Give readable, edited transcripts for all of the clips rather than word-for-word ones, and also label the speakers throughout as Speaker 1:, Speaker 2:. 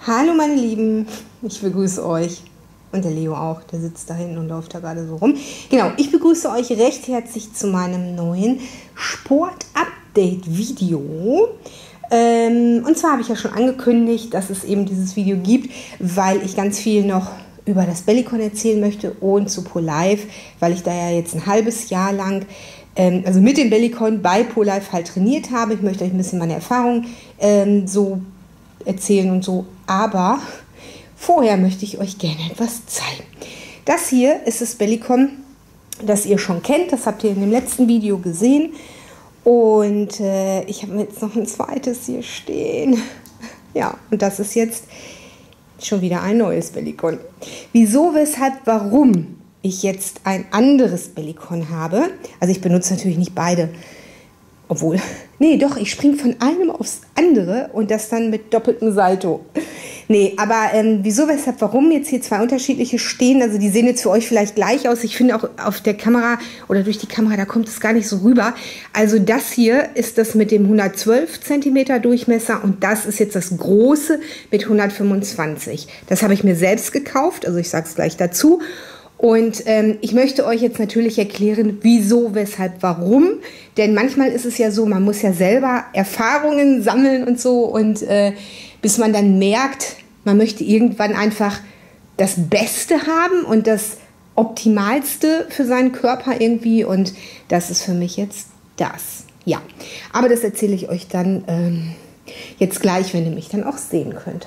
Speaker 1: Hallo meine Lieben, ich begrüße euch und der Leo auch, der sitzt da hinten und läuft da gerade so rum. Genau, ich begrüße euch recht herzlich zu meinem neuen Sport-Update-Video. Und zwar habe ich ja schon angekündigt, dass es eben dieses Video gibt, weil ich ganz viel noch über das Bellycon erzählen möchte und zu ProLife, weil ich da ja jetzt ein halbes Jahr lang also mit dem Bellycon bei ProLife halt trainiert habe. Ich möchte euch ein bisschen meine Erfahrungen so erzählen und so, aber vorher möchte ich euch gerne etwas zeigen. Das hier ist das Bellycon, das ihr schon kennt, das habt ihr in dem letzten Video gesehen und ich habe jetzt noch ein zweites hier stehen. Ja, und das ist jetzt schon wieder ein neues Bellycon. Wieso, weshalb, warum ich jetzt ein anderes Bellycon habe, also ich benutze natürlich nicht beide, obwohl, nee, doch, ich springe von einem aufs andere und das dann mit doppeltem Salto. Nee, aber wieso, weshalb, warum jetzt hier zwei unterschiedliche stehen, also die sehen jetzt für euch vielleicht gleich aus. Ich finde auch auf der Kamera oder durch die Kamera, da kommt es gar nicht so rüber. Also das hier ist das mit dem 112 cm Durchmesser und das ist jetzt das große mit 125. Das habe ich mir selbst gekauft, also ich sage es gleich dazu. Und ich möchte euch jetzt natürlich erklären, wieso, weshalb, warum. Denn manchmal ist es ja so, man muss ja selber Erfahrungen sammeln und so. Und bis man dann merkt, man möchte irgendwann einfach das Beste haben und das Optimalste für seinen Körper irgendwie. Und das ist für mich jetzt das. Ja, aber das erzähle ich euch dann jetzt gleich, wenn ihr mich dann auch sehen könnt.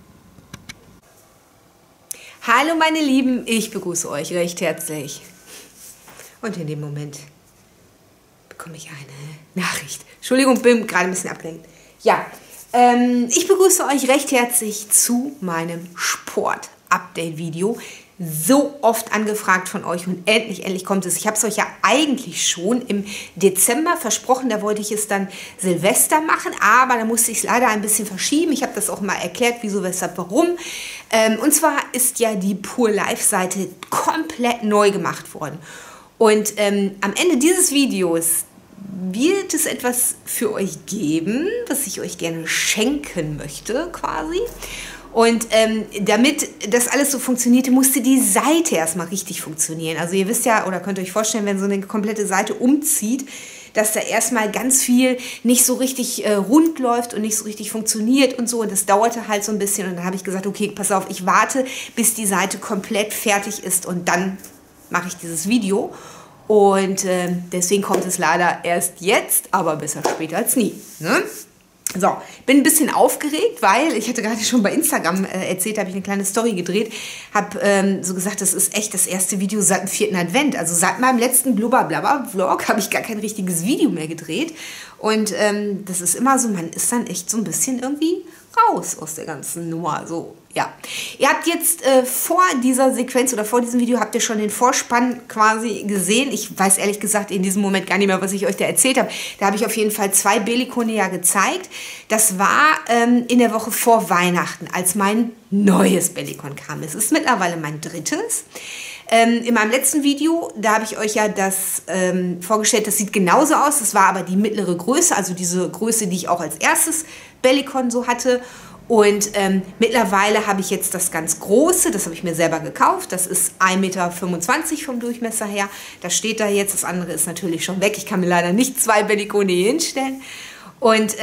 Speaker 1: Hallo meine Lieben, ich begrüße euch recht herzlich. Und in dem Moment bekomme ich eine Nachricht. Entschuldigung, bin gerade ein bisschen abgelenkt. Ja, ich begrüße euch recht herzlich zu meinem Sport-Update-Video. So oft angefragt von euch und endlich kommt es. Ich habe es euch ja eigentlich schon im Dezember versprochen, da wollte ich es dann Silvester machen, aber da musste ich es leider ein bisschen verschieben. Ich habe das auch mal erklärt, wieso, weshalb, warum. Und zwar ist ja die ProLife-Seite komplett neu gemacht worden. Und am Ende dieses Videos wird es etwas für euch geben, was ich euch gerne schenken möchte quasi. Und damit das alles so funktionierte, musste die Seite erstmal richtig funktionieren. Also ihr wisst ja, oder könnt euch vorstellen, wenn so eine komplette Seite umzieht, dass da erstmal ganz viel nicht so richtig rund läuft und nicht so richtig funktioniert und so. Und das dauerte halt so ein bisschen. Und dann habe ich gesagt, okay, pass auf, ich warte, bis die Seite komplett fertig ist und dann mache ich dieses Video. Und deswegen kommt es leider erst jetzt, aber besser später als nie, ne? So, bin ein bisschen aufgeregt, weil ich hatte gerade schon bei Instagram erzählt, habe ich eine kleine Story gedreht, habe so gesagt, das ist echt das erste Video seit dem 4. Advent. Also seit meinem letzten Blubber-Blabber-Vlog habe ich gar kein richtiges Video mehr gedreht. Und das ist immer so, man ist dann echt so ein bisschen irgendwie raus aus der ganzen Nummer, so. Ja, ihr habt jetzt vor dieser Sequenz oder vor diesem Video habt ihr schon den Vorspann quasi gesehen. Ich weiß ehrlich gesagt in diesem Moment gar nicht mehr, was ich euch da erzählt habe. Da habe ich auf jeden Fall 2 Bellycone ja gezeigt. Das war in der Woche vor Weihnachten, als mein neues Bellycon kam. Es ist mittlerweile mein drittes. In meinem letzten Video, da habe ich euch ja das vorgestellt, das sieht genauso aus. Das war aber die mittlere Größe, also diese Größe, die ich auch als erstes Bellycon so hatte. Und mittlerweile habe ich jetzt das ganz große, das habe ich mir selber gekauft. Das ist 1,25 Meter vom Durchmesser her. Das steht da jetzt, das andere ist natürlich schon weg. Ich kann mir leider nicht 2 Bellycone hier hinstellen. Und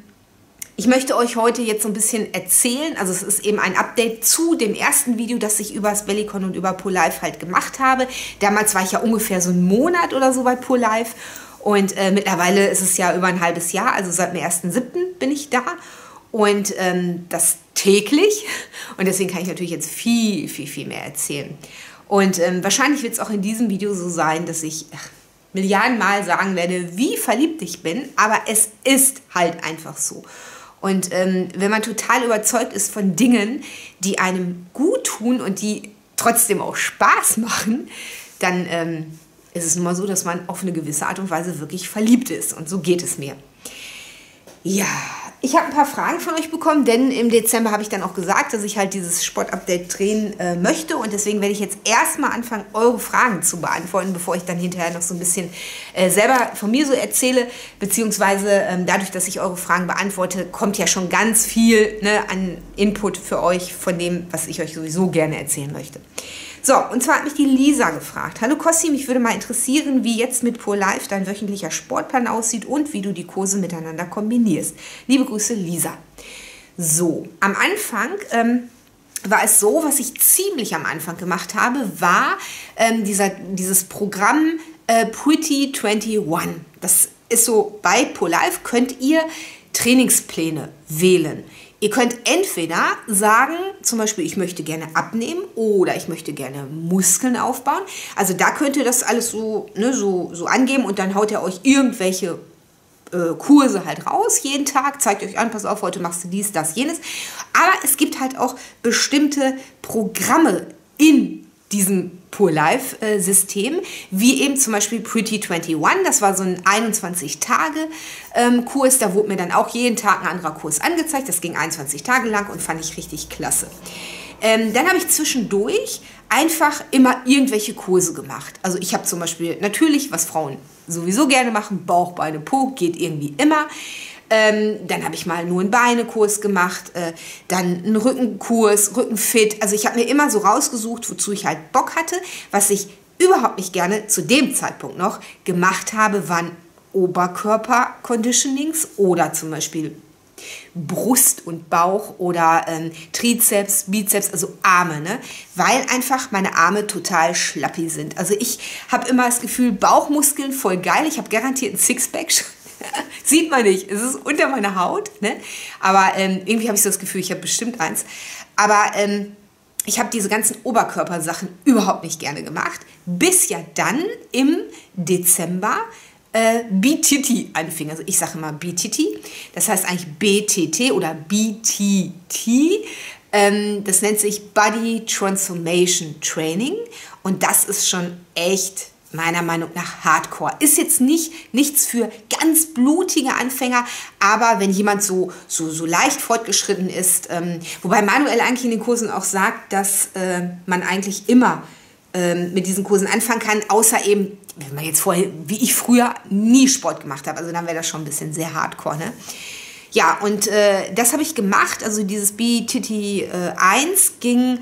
Speaker 1: ich möchte euch heute jetzt so ein bisschen erzählen, also es ist eben ein Update zu dem ersten Video, das ich über das Bellycon und über ProLife halt gemacht habe. Damals war ich ja ungefähr so einen Monat oder so bei ProLife. Und mittlerweile ist es ja über ein halbes Jahr, also seit dem 1.7. bin ich da. Und das täglich. Und deswegen kann ich natürlich jetzt viel mehr erzählen. Und wahrscheinlich wird es auch in diesem Video so sein, dass ich Milliarden Mal sagen werde, wie verliebt ich bin. Aber es ist halt einfach so. Und wenn man total überzeugt ist von Dingen, die einem gut tun und die trotzdem auch Spaß machen, dann ist es nun mal so, dass man auf eine gewisse Art und Weise wirklich verliebt ist. Und so geht es mir. Ja, Ich habe ein paar Fragen von euch bekommen, denn im Dezember habe ich dann auch gesagt, dass ich halt dieses Sportupdate drehen möchte. Und deswegen werde ich jetzt erstmal anfangen, eure Fragen zu beantworten, bevor ich dann hinterher noch so ein bisschen selber von mir so erzähle. Beziehungsweise dadurch, dass ich eure Fragen beantworte, kommt ja schon ganz viel, ne, an Input für euch von dem, was ich euch sowieso gerne erzählen möchte. So, und zwar hat mich die Lisa gefragt. Hallo Kossi, mich würde mal interessieren, wie jetzt mit Pure Life dein wöchentlicher Sportplan aussieht und wie du die Kurse miteinander kombinierst. Liebe Grüße, Lisa. So, am Anfang war es so, was ich ziemlich am Anfang gemacht habe, war dieses Programm Pretty 21. Das ist so, bei Pure Life könnt ihr Trainingspläne wählen. Ihr könnt entweder sagen, zum Beispiel, ich möchte gerne abnehmen oder ich möchte gerne Muskeln aufbauen. Also da könnt ihr das alles so, ne, so angeben und dann haut er euch irgendwelche Kurse halt raus jeden Tag, zeigt euch an, pass auf, heute machst du dies, das, jenes. Aber es gibt halt auch bestimmte Programme in diesem Pure Life System, wie eben zum Beispiel Pretty 21. Das war so ein 21-Tage-Kurs, da wurde mir dann auch jeden Tag ein anderer Kurs angezeigt. Das ging 21 Tage lang und fand ich richtig klasse. Dann habe ich zwischendurch einfach immer irgendwelche Kurse gemacht. Also ich habe zum Beispiel natürlich, was Frauen sowieso gerne machen, Bauch, Beine, Po, geht irgendwie immer. Dann habe ich mal nur einen Beinekurs gemacht, dann einen Rückenkurs, Rückenfit. Also ich habe mir immer so rausgesucht, wozu ich halt Bock hatte. Was ich überhaupt nicht gerne zu dem Zeitpunkt noch gemacht habe, waren Oberkörper-Conditionings oder zum Beispiel Brust und Bauch oder Trizeps, Bizeps, also Arme, ne? Weil einfach meine Arme total schlappi sind. Also ich habe immer das Gefühl, Bauchmuskeln voll geil. Ich habe garantiert ein Sixpack. Sieht man nicht, es ist unter meiner Haut, ne? Aber irgendwie habe ich so das Gefühl, ich habe bestimmt eins. Aber ich habe diese ganzen Oberkörpersachen überhaupt nicht gerne gemacht, bis ja dann im Dezember BTT anfing. Also ich sage immer BTT, das heißt eigentlich BTT oder BTT. Das nennt sich Body Transformation Training und das ist schon echt meiner Meinung nach Hardcore. Ist jetzt nichts für ganz blutige Anfänger, aber wenn jemand so leicht fortgeschritten ist, wobei Manuel eigentlich in den Kursen auch sagt, dass man eigentlich immer mit diesen Kursen anfangen kann, außer eben, wenn man jetzt vorher, wie ich früher, nie Sport gemacht habe. Also dann wäre das schon ein bisschen sehr Hardcore, ne? Ja, und das habe ich gemacht. Also dieses BTT 1 ging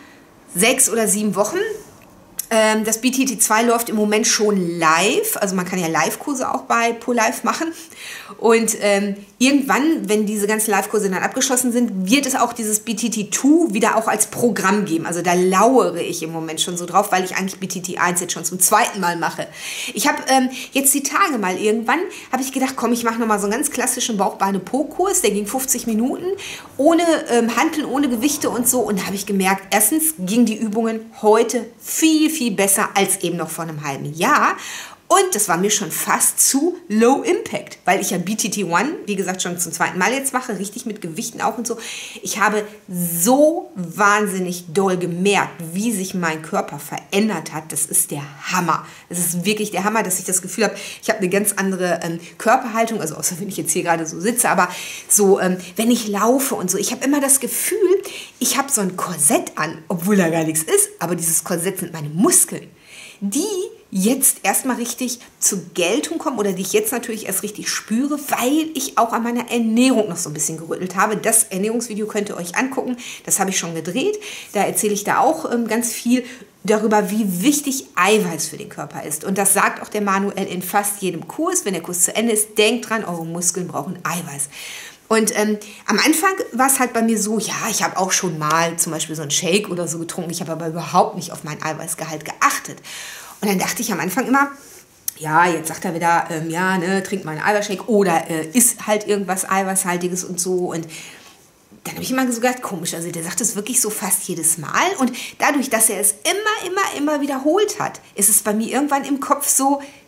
Speaker 1: 6 oder 7 Wochen. Das BTT 2 läuft im Moment schon live, also man kann ja Live-Kurse auch bei Pure Life machen und irgendwann, wenn diese ganzen Live-Kurse dann abgeschlossen sind, wird es auch dieses BTT 2 wieder auch als Programm geben, also da lauere ich im Moment schon so drauf, weil ich eigentlich BTT 1 jetzt schon zum 2. Mal mache. Ich habe jetzt die Tage mal irgendwann, habe ich gedacht, komm, ich mache nochmal so einen ganz klassischen Bauch-Beine-Po-Kurs, der ging 50 Minuten, ohne Hanteln, ohne Gewichte und so und da habe ich gemerkt, erstens gingen die Übungen heute viel besser als eben noch vor einem halben Jahr. Und das war mir schon fast zu low impact, weil ich ja BTT 1, wie gesagt, schon zum 2. Mal jetzt mache, richtig mit Gewichten auch und so. Ich habe so wahnsinnig doll gemerkt, wie sich mein Körper verändert hat. Das ist der Hammer. Das ist wirklich der Hammer, dass ich das Gefühl habe, ich habe eine ganz andere Körperhaltung, also außer wenn ich jetzt hier gerade so sitze, aber so, wenn ich laufe und so. Ich habe immer das Gefühl, ich habe so ein Korsett an, obwohl da gar nichts ist, aber dieses Korsett sind meine Muskeln, die jetzt erstmal richtig zur Geltung kommen oder die ich jetzt natürlich erst richtig spüre, weil ich auch an meiner Ernährung noch so ein bisschen gerüttelt habe. Das Ernährungsvideo könnt ihr euch angucken, das habe ich schon gedreht. Da erzähle ich da auch ganz viel darüber, wie wichtig Eiweiß für den Körper ist. Und das sagt auch der Manuel in fast jedem Kurs. Wenn der Kurs zu Ende ist, denkt dran, eure Muskeln brauchen Eiweiß. Und am Anfang war es halt bei mir so, ja, ich habe auch schon mal zum Beispiel so einen Shake oder so getrunken. Ich habe aber überhaupt nicht auf meinen Eiweißgehalt geachtet. Und dann dachte ich am Anfang immer, ja, jetzt sagt er wieder, ja, ne, trink mal einen Eiweißshake oder isst halt irgendwas Eiweißhaltiges und so. Und dann habe ich immer so gedacht, komisch, also der sagt es wirklich so fast jedes Mal. Und dadurch, dass er es immer wiederholt hat, ist es bei mir irgendwann im Kopf so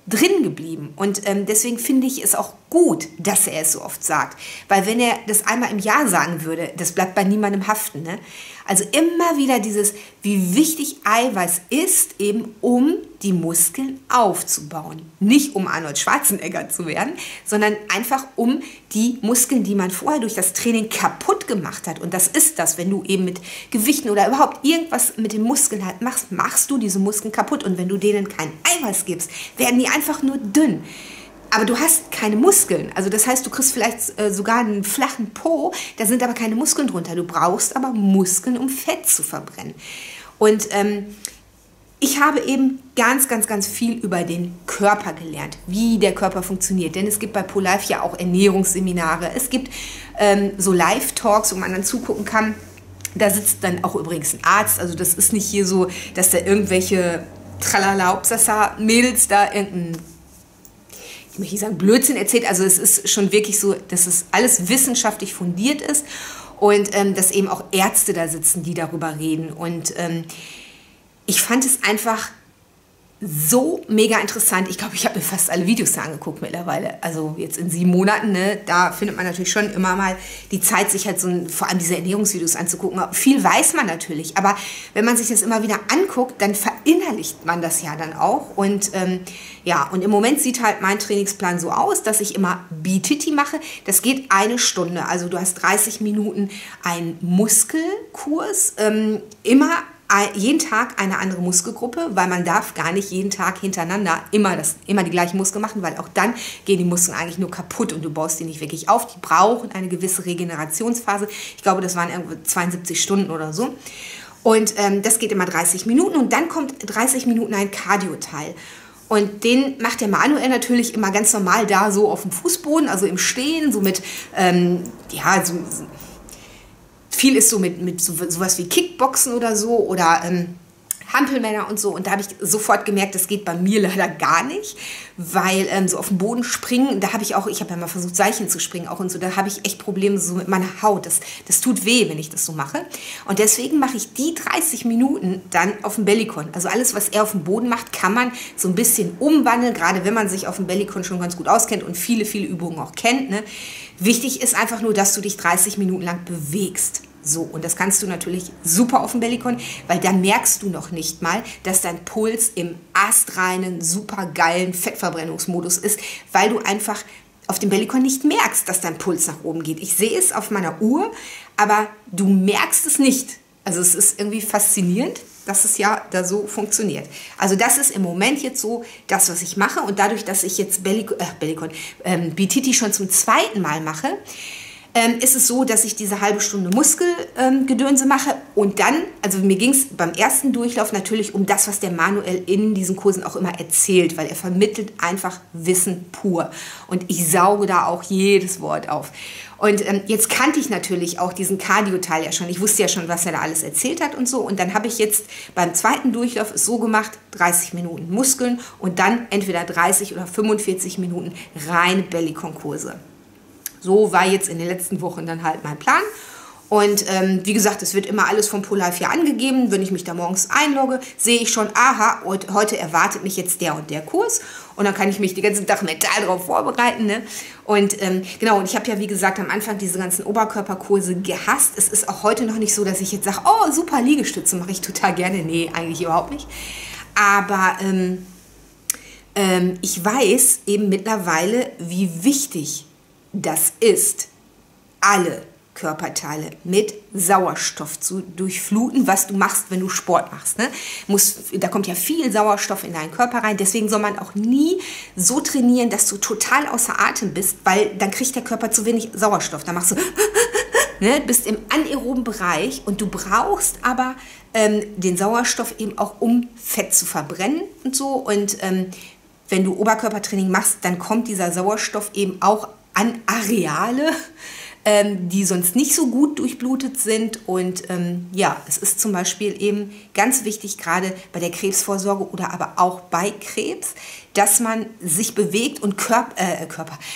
Speaker 1: drin geblieben. Und deswegen finde ich es auch gut, dass er es so oft sagt. Weil wenn er das einmal im Jahr sagen würde, das bleibt bei niemandem haften. Ne? Also immer wieder dieses, wie wichtig Eiweiß ist, eben um die Muskeln aufzubauen. Nicht um Arnold Schwarzenegger zu werden, sondern einfach um die Muskeln, die man vorher durch das Training kaputt gemacht hat. Und das ist das, wenn du eben mit Gewichten oder überhaupt irgendwas mit den Muskeln halt machst, machst du diese Muskeln kaputt. Und wenn du denen kein Eiweiß gibst, werden die einfach nur dünn. Aber du hast keine Muskeln. Also das heißt, du kriegst vielleicht sogar einen flachen Po, da sind aber keine Muskeln drunter. Du brauchst aber Muskeln, um Fett zu verbrennen. Und ich habe eben ganz, ganz, ganz viel über den Körper gelernt, wie der Körper funktioniert. Denn es gibt bei ProLife ja auch Ernährungsseminare. Es gibt so Live-Talks, wo man dann zugucken kann. Da sitzt dann auch übrigens ein Arzt. Also das ist nicht hier so, dass da irgendwelche Tralala-Mädels da irgendein, ich möchte nicht sagen Blödsinn erzählt. Also es ist schon wirklich so, dass es alles wissenschaftlich fundiert ist und dass eben auch Ärzte da sitzen, die darüber reden. Und ich fand es einfach so mega interessant. Ich glaube, ich habe mir fast alle Videos da angeguckt mittlerweile. Also jetzt in 7 Monaten, ne, da findet man natürlich schon immer mal die Zeit, sich halt vor allem diese Ernährungsvideos anzugucken. Viel weiß man natürlich, aber wenn man sich das immer wieder anguckt, dann verinnerlicht man das ja dann auch. Und ja, und im Moment sieht halt mein Trainingsplan so aus, dass ich immer BTT mache. Das geht 1 Stunde. Also du hast 30 Minuten einen Muskelkurs, jeden Tag eine andere Muskelgruppe, weil man darf gar nicht jeden Tag hintereinander immer die gleichen Muskeln machen, weil auch dann gehen die Muskeln eigentlich nur kaputt und du baust die nicht wirklich auf. Die brauchen eine gewisse Regenerationsphase. Ich glaube, das waren irgendwo 72 Stunden oder so. Und das geht immer 30 Minuten und dann kommt 30 Minuten ein Cardio-Teil. Und den macht der Manuel natürlich immer ganz normal da so auf dem Fußboden, also im Stehen, so mit, viel ist so mit sowas wie Kickboxen oder so oder Hampelmänner und so. Und da habe ich sofort gemerkt, das geht bei mir leider gar nicht, weil so auf den Boden springen, da habe ich habe ja mal versucht, Seilchen zu springen auch und so, da habe ich echt Probleme so mit meiner Haut. Das tut weh, wenn ich das so mache. Und deswegen mache ich die 30 Minuten dann auf dem Bellycon. Also alles, was er auf dem Boden macht, kann man so ein bisschen umwandeln, gerade wenn man sich auf dem Bellycon schon ganz gut auskennt und viele, viele Übungen auch kennt. Ne? Wichtig ist einfach nur, dass du dich 30 Minuten lang bewegst. So, und das kannst du natürlich super auf dem Bellycon, weil da merkst du noch nicht mal, dass dein Puls im astreinen, super geilen Fettverbrennungsmodus ist, weil du einfach auf dem Bellycon nicht merkst, dass dein Puls nach oben geht. Ich sehe es auf meiner Uhr, aber du merkst es nicht. Also es ist irgendwie faszinierend, dass es ja da so funktioniert. Also das ist im Moment jetzt so das, was ich mache. Und dadurch, dass ich jetzt BTT schon zum 2. Mal mache, ist es so, dass ich diese halbe Stunde Muskelgedönse mache und dann, also mir ging es beim ersten Durchlauf natürlich um das, was der Manuel in diesen Kursen auch immer erzählt, weil er vermittelt einfach Wissen pur und ich sauge da auch jedes Wort auf. Und jetzt kannte ich natürlich auch diesen Cardio-Teil ja schon. Ich wusste ja schon, was er da alles erzählt hat und so. Und dann habe ich jetzt beim 2. Durchlauf es so gemacht, 30 Minuten Muskeln und dann entweder 30 oder 45 Minuten reine Bellycon-Kurse. So war jetzt in den letzten Wochen dann halt mein Plan. Und wie gesagt, es wird immer alles von ProLife hier angegeben. Wenn ich mich da morgens einlogge, sehe ich schon, aha, heute erwartet mich jetzt der und der Kurs. Und dann kann ich mich den ganzen Tag mental darauf vorbereiten. Ne? Und genau, und ich habe ja, wie gesagt, am Anfang diese ganzen Oberkörperkurse gehasst. Es ist auch heute noch nicht so, dass ich jetzt sage, oh, super Liegestütze, mache ich total gerne. Nee, eigentlich überhaupt nicht. Aber ich weiß eben mittlerweile, wie wichtig das ist, alle Körperteile mit Sauerstoff zu durchfluten, was du machst, wenn du Sport machst. Ne? Da kommt ja viel Sauerstoff in deinen Körper rein, deswegen soll man auch nie so trainieren, dass du total außer Atem bist, weil dann kriegt der Körper zu wenig Sauerstoff. Dann machst du, ne, bist im anaeroben Bereich und du brauchst aber den Sauerstoff eben auch, um Fett zu verbrennen und so. Und wenn du Oberkörpertraining machst, dann kommt dieser Sauerstoff eben auch an Areale, die sonst nicht so gut durchblutet sind. Und ja, es ist zum Beispiel eben ganz wichtig, gerade bei der Krebsvorsorge oder aber auch bei Krebs, dass man sich bewegt und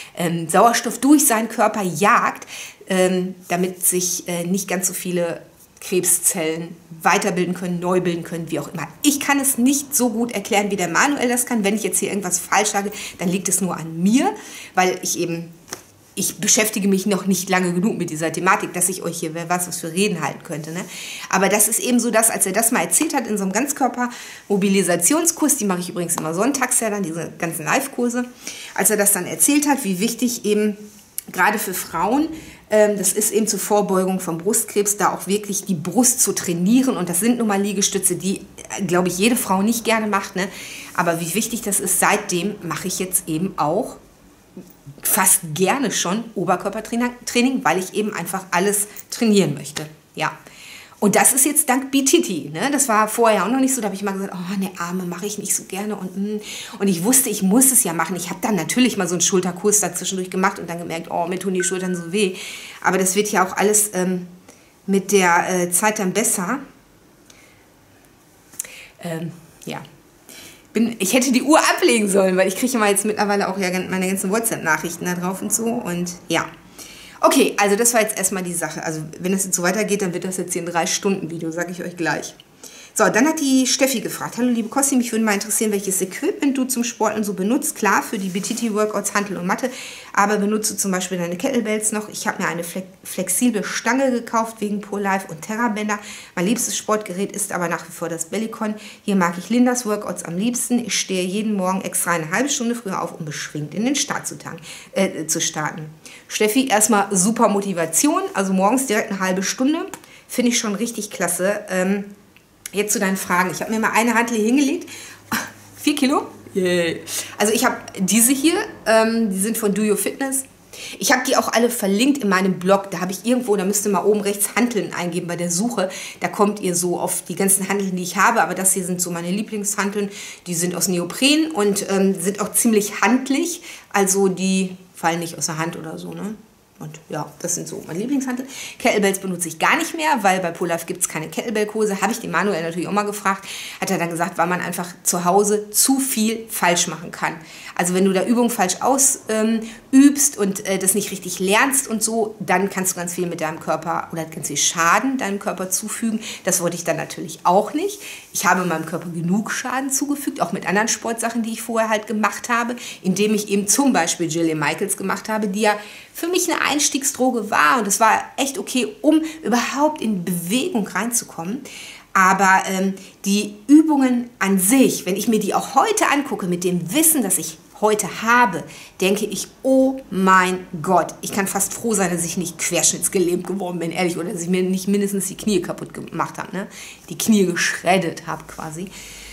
Speaker 1: Sauerstoff durch seinen Körper jagt, damit sich nicht ganz so viele Krebszellen weiterbilden können, neu bilden können, wie auch immer. Ich kann es nicht so gut erklären, wie der Manuel das kann. Wenn ich jetzt hier irgendwas falsch sage, dann liegt es nur an mir, weil ich beschäftige mich noch nicht lange genug mit dieser Thematik, dass ich euch hier was für Reden halten könnte. Ne? Aber das ist eben so das, als er das mal erzählt hat in so einem Ganzkörper-Mobilisationskurs, die mache ich übrigens immer sonntags ja dann, diese ganzen Live-Kurse, als er das dann erzählt hat, wie wichtig eben gerade für Frauen, das ist eben zur Vorbeugung von Brustkrebs, da auch wirklich die Brust zu trainieren. Und das sind nun mal Liegestütze, die, glaube ich, jede Frau nicht gerne macht. Ne? Aber wie wichtig das ist, seitdem mache ich jetzt eben auch fast gerne schon Oberkörpertraining, weil ich eben einfach alles trainieren möchte. Ja. Und das ist jetzt dank BTT. Ne? Das war vorher auch noch nicht so. Da habe ich mal gesagt, oh, ne, Arme mache ich nicht so gerne. Und ich wusste, ich muss es ja machen. Ich habe dann natürlich mal so einen Schulterkurs dazwischendurch gemacht und dann gemerkt, oh, mir tun die Schultern so weh. Aber das wird ja auch alles mit der Zeit dann besser. Ja. Ich hätte die Uhr ablegen sollen, weil ich kriege mal jetzt mittlerweile auch ja meine ganzen WhatsApp-Nachrichten da drauf und so. Und ja. Okay, also das war jetzt erstmal die Sache. Also wenn es jetzt so weitergeht, dann wird das jetzt hier ein 3-Stunden-Video, sage ich euch gleich. So, dann hat die Steffi gefragt, hallo liebe Kossi, mich würde mal interessieren, welches Equipment du zum Sporteln so benutzt. Klar, für die BTT-Workouts, Hantel und Matte, aber benutzt du zum Beispiel deine Kettlebells noch? Ich habe mir eine flexible Stange gekauft wegen ProLife und Terrabänder. Mein liebstes Sportgerät ist aber nach wie vor das Bellicon. Hier mag ich Lindas Workouts am liebsten. Ich stehe jeden Morgen extra eine halbe Stunde früher auf, um beschwingt in den Start zu starten. Steffi, erstmal super Motivation, also morgens direkt eine halbe Stunde, finde ich schon richtig klasse. Jetzt zu deinen Fragen. Ich habe mir mal eine Hantel hingelegt. 4 Kilo. Yeah. Also ich habe diese hier, die sind von Do Your Fitness. Ich habe die auch alle verlinkt in meinem Blog. Da habe ich irgendwo, da müsst ihr mal oben rechts Hanteln eingeben bei der Suche. Da kommt ihr so auf die ganzen Hanteln, die ich habe. Aber das hier sind so meine Lieblingshanteln. Die sind aus Neopren und sind auch ziemlich handlich. Also die fallen nicht aus der Hand oder so, ne? Und ja, das sind so meine Lieblingshanteln. Kettlebells benutze ich gar nicht mehr, weil bei ProLife gibt es keine Kettlebell-Kurse. Habe ich den Manuel natürlich auch mal gefragt. Hat er dann gesagt, weil man einfach zu Hause zu viel falsch machen kann. Also wenn du da Übungen falsch ausübst und das nicht richtig lernst und so, dann kannst du ganz viel mit deinem Körper oder ganz viel Schaden deinem Körper zufügen. Das wollte ich dann natürlich auch nicht. Ich habe meinem Körper genug Schaden zugefügt, auch mit anderen Sportsachen, die ich vorher halt gemacht habe, indem ich eben zum Beispiel Jillian Michaels gemacht habe, die ja für mich eine Einstiegsdroge war und es war echt okay, um überhaupt in Bewegung reinzukommen. Aber die Übungen an sich, wenn ich mir die auch heute angucke, mit dem Wissen, das ich heute habe, denke ich, oh mein Gott, ich kann fast froh sein, dass ich nicht querschnittsgelähmt geworden bin, ehrlich, oder dass ich mir nicht mindestens die Knie kaputt gemacht habe, ne? Die Knie geschreddet habe quasi.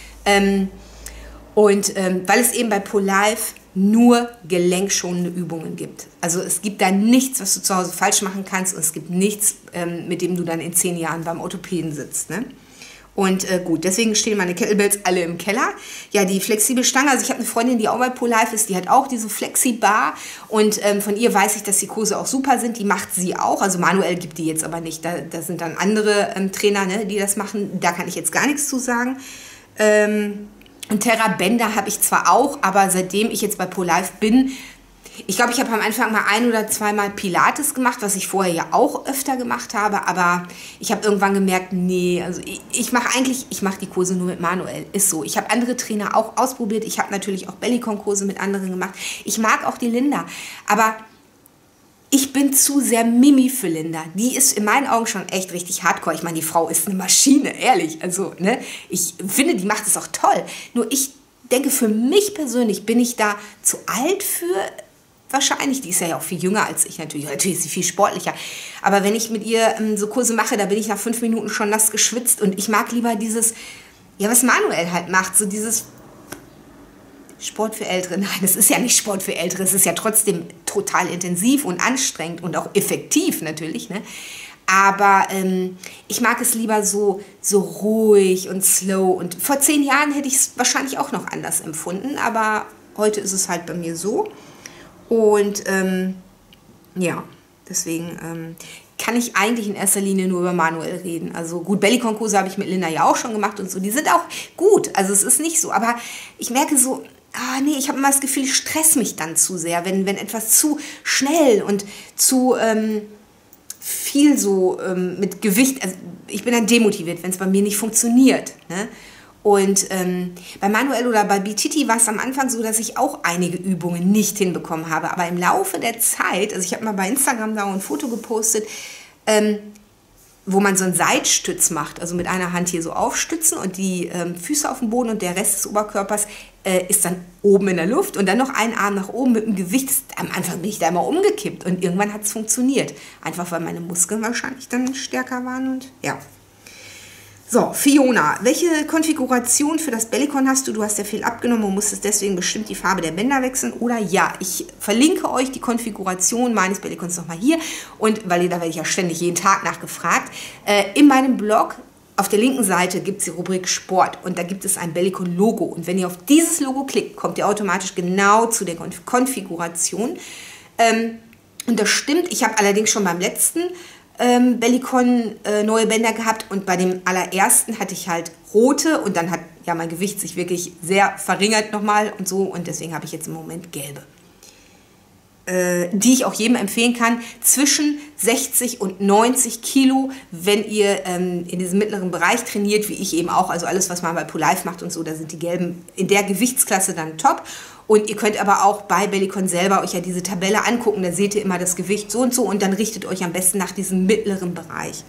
Speaker 1: Weil es eben bei ProLife nur gelenkschonende Übungen gibt. Also es gibt da nichts, was du zu Hause falsch machen kannst und es gibt nichts, mit dem du dann in 10 Jahren beim Orthopäden sitzt, ne? Und gut, deswegen stehen meine Kettlebells alle im Keller. Ja, die flexible Stange, also ich habe eine Freundin, die auch bei ProLife ist, die hat auch diese Flexi-Bar und von ihr weiß ich, dass die Kurse auch super sind, die macht sie auch, also manuell gibt die jetzt aber nicht, da sind dann andere Trainer, ne, die das machen, da kann ich jetzt gar nichts zu sagen. Und Terrabänder habe ich zwar auch, aber seitdem ich jetzt bei ProLife bin, ich glaube, ich habe am Anfang mal 1- oder 2-mal Pilates gemacht, was ich vorher ja auch öfter gemacht habe, aber ich habe irgendwann gemerkt, nee, also ich mache die Kurse nur mit Manuel, ist so. Ich habe andere Trainer auch ausprobiert, ich habe natürlich auch Bellicon-Kurse mit anderen gemacht. Ich mag auch die Linda, aber ich bin zu sehr Mimi für Linda. Die ist in meinen Augen schon echt richtig hardcore. Ich meine, die Frau ist eine Maschine, ehrlich. Also, ne, ich finde, die macht es auch toll. Nur ich denke, für mich persönlich bin ich da zu alt für. Wahrscheinlich, die ist ja auch viel jünger als ich natürlich. Natürlich ist sie viel sportlicher. Aber wenn ich mit ihr so Kurse mache, da bin ich nach 5 Minuten schon nass geschwitzt. Und ich mag lieber dieses, ja, was Manuel halt macht, so dieses Sport für Ältere. Nein, es ist ja nicht Sport für Ältere. Es ist ja trotzdem total intensiv und anstrengend und auch effektiv natürlich, ne? Aber ich mag es lieber so ruhig und slow. Und vor 10 Jahren hätte ich es wahrscheinlich auch noch anders empfunden. Aber heute ist es halt bei mir so. Und ja, deswegen kann ich eigentlich in erster Linie nur über Manuel reden. Also gut, Bellicon-Kurse habe ich mit Linda ja auch schon gemacht und so. Die sind auch gut, also es ist nicht so. Aber ich merke so, nee, ich habe immer das Gefühl, ich stress mich dann zu sehr, wenn etwas zu schnell und zu viel so mit Gewicht, also ich bin dann demotiviert, wenn es bei mir nicht funktioniert. Ne? Und bei Manuel oder bei Bititi war es am Anfang so, dass ich auch einige Übungen nicht hinbekommen habe. Aber im Laufe der Zeit, also ich habe mal bei Instagram da ein Foto gepostet, wo man so einen Seitstütz macht, also mit einer Hand hier so aufstützen und die Füße auf dem Boden und der Rest des Oberkörpers ist dann oben in der Luft und dann noch ein Arm nach oben mit dem Gewicht. Am Anfang bin ich da immer umgekippt und irgendwann hat es funktioniert. Einfach weil meine Muskeln wahrscheinlich dann stärker waren und ja. So, Fiona, welche Konfiguration für das Bellicon hast du? Du hast ja viel abgenommen und musstest deswegen bestimmt die Farbe der Bänder wechseln. Oder ja, ich verlinke euch die Konfiguration meines Bellicons nochmal hier. Und weil da werde ich ja ständig jeden Tag nachgefragt. In meinem Blog auf der linken Seite gibt es die Rubrik Sport und da gibt es ein Bellicon-Logo. Und wenn ihr auf dieses Logo klickt, kommt ihr automatisch genau zu der Konfiguration. Und das stimmt, ich habe allerdings schon beim letzten Bellicon neue Bänder gehabt und bei dem allerersten hatte ich halt rote und dann hat ja mein Gewicht sich wirklich sehr verringert nochmal und so und deswegen habe ich jetzt im Moment gelbe. Die ich auch jedem empfehlen kann, zwischen 60 und 90 Kilo, wenn ihr in diesem mittleren Bereich trainiert, wie ich eben auch, also alles, was man bei ProLife macht und so, da sind die gelben in der Gewichtsklasse dann top. Und ihr könnt aber auch bei Bellicon selber euch ja diese Tabelle angucken, da seht ihr immer das Gewicht so und dann richtet euch am besten nach diesem mittleren Bereich.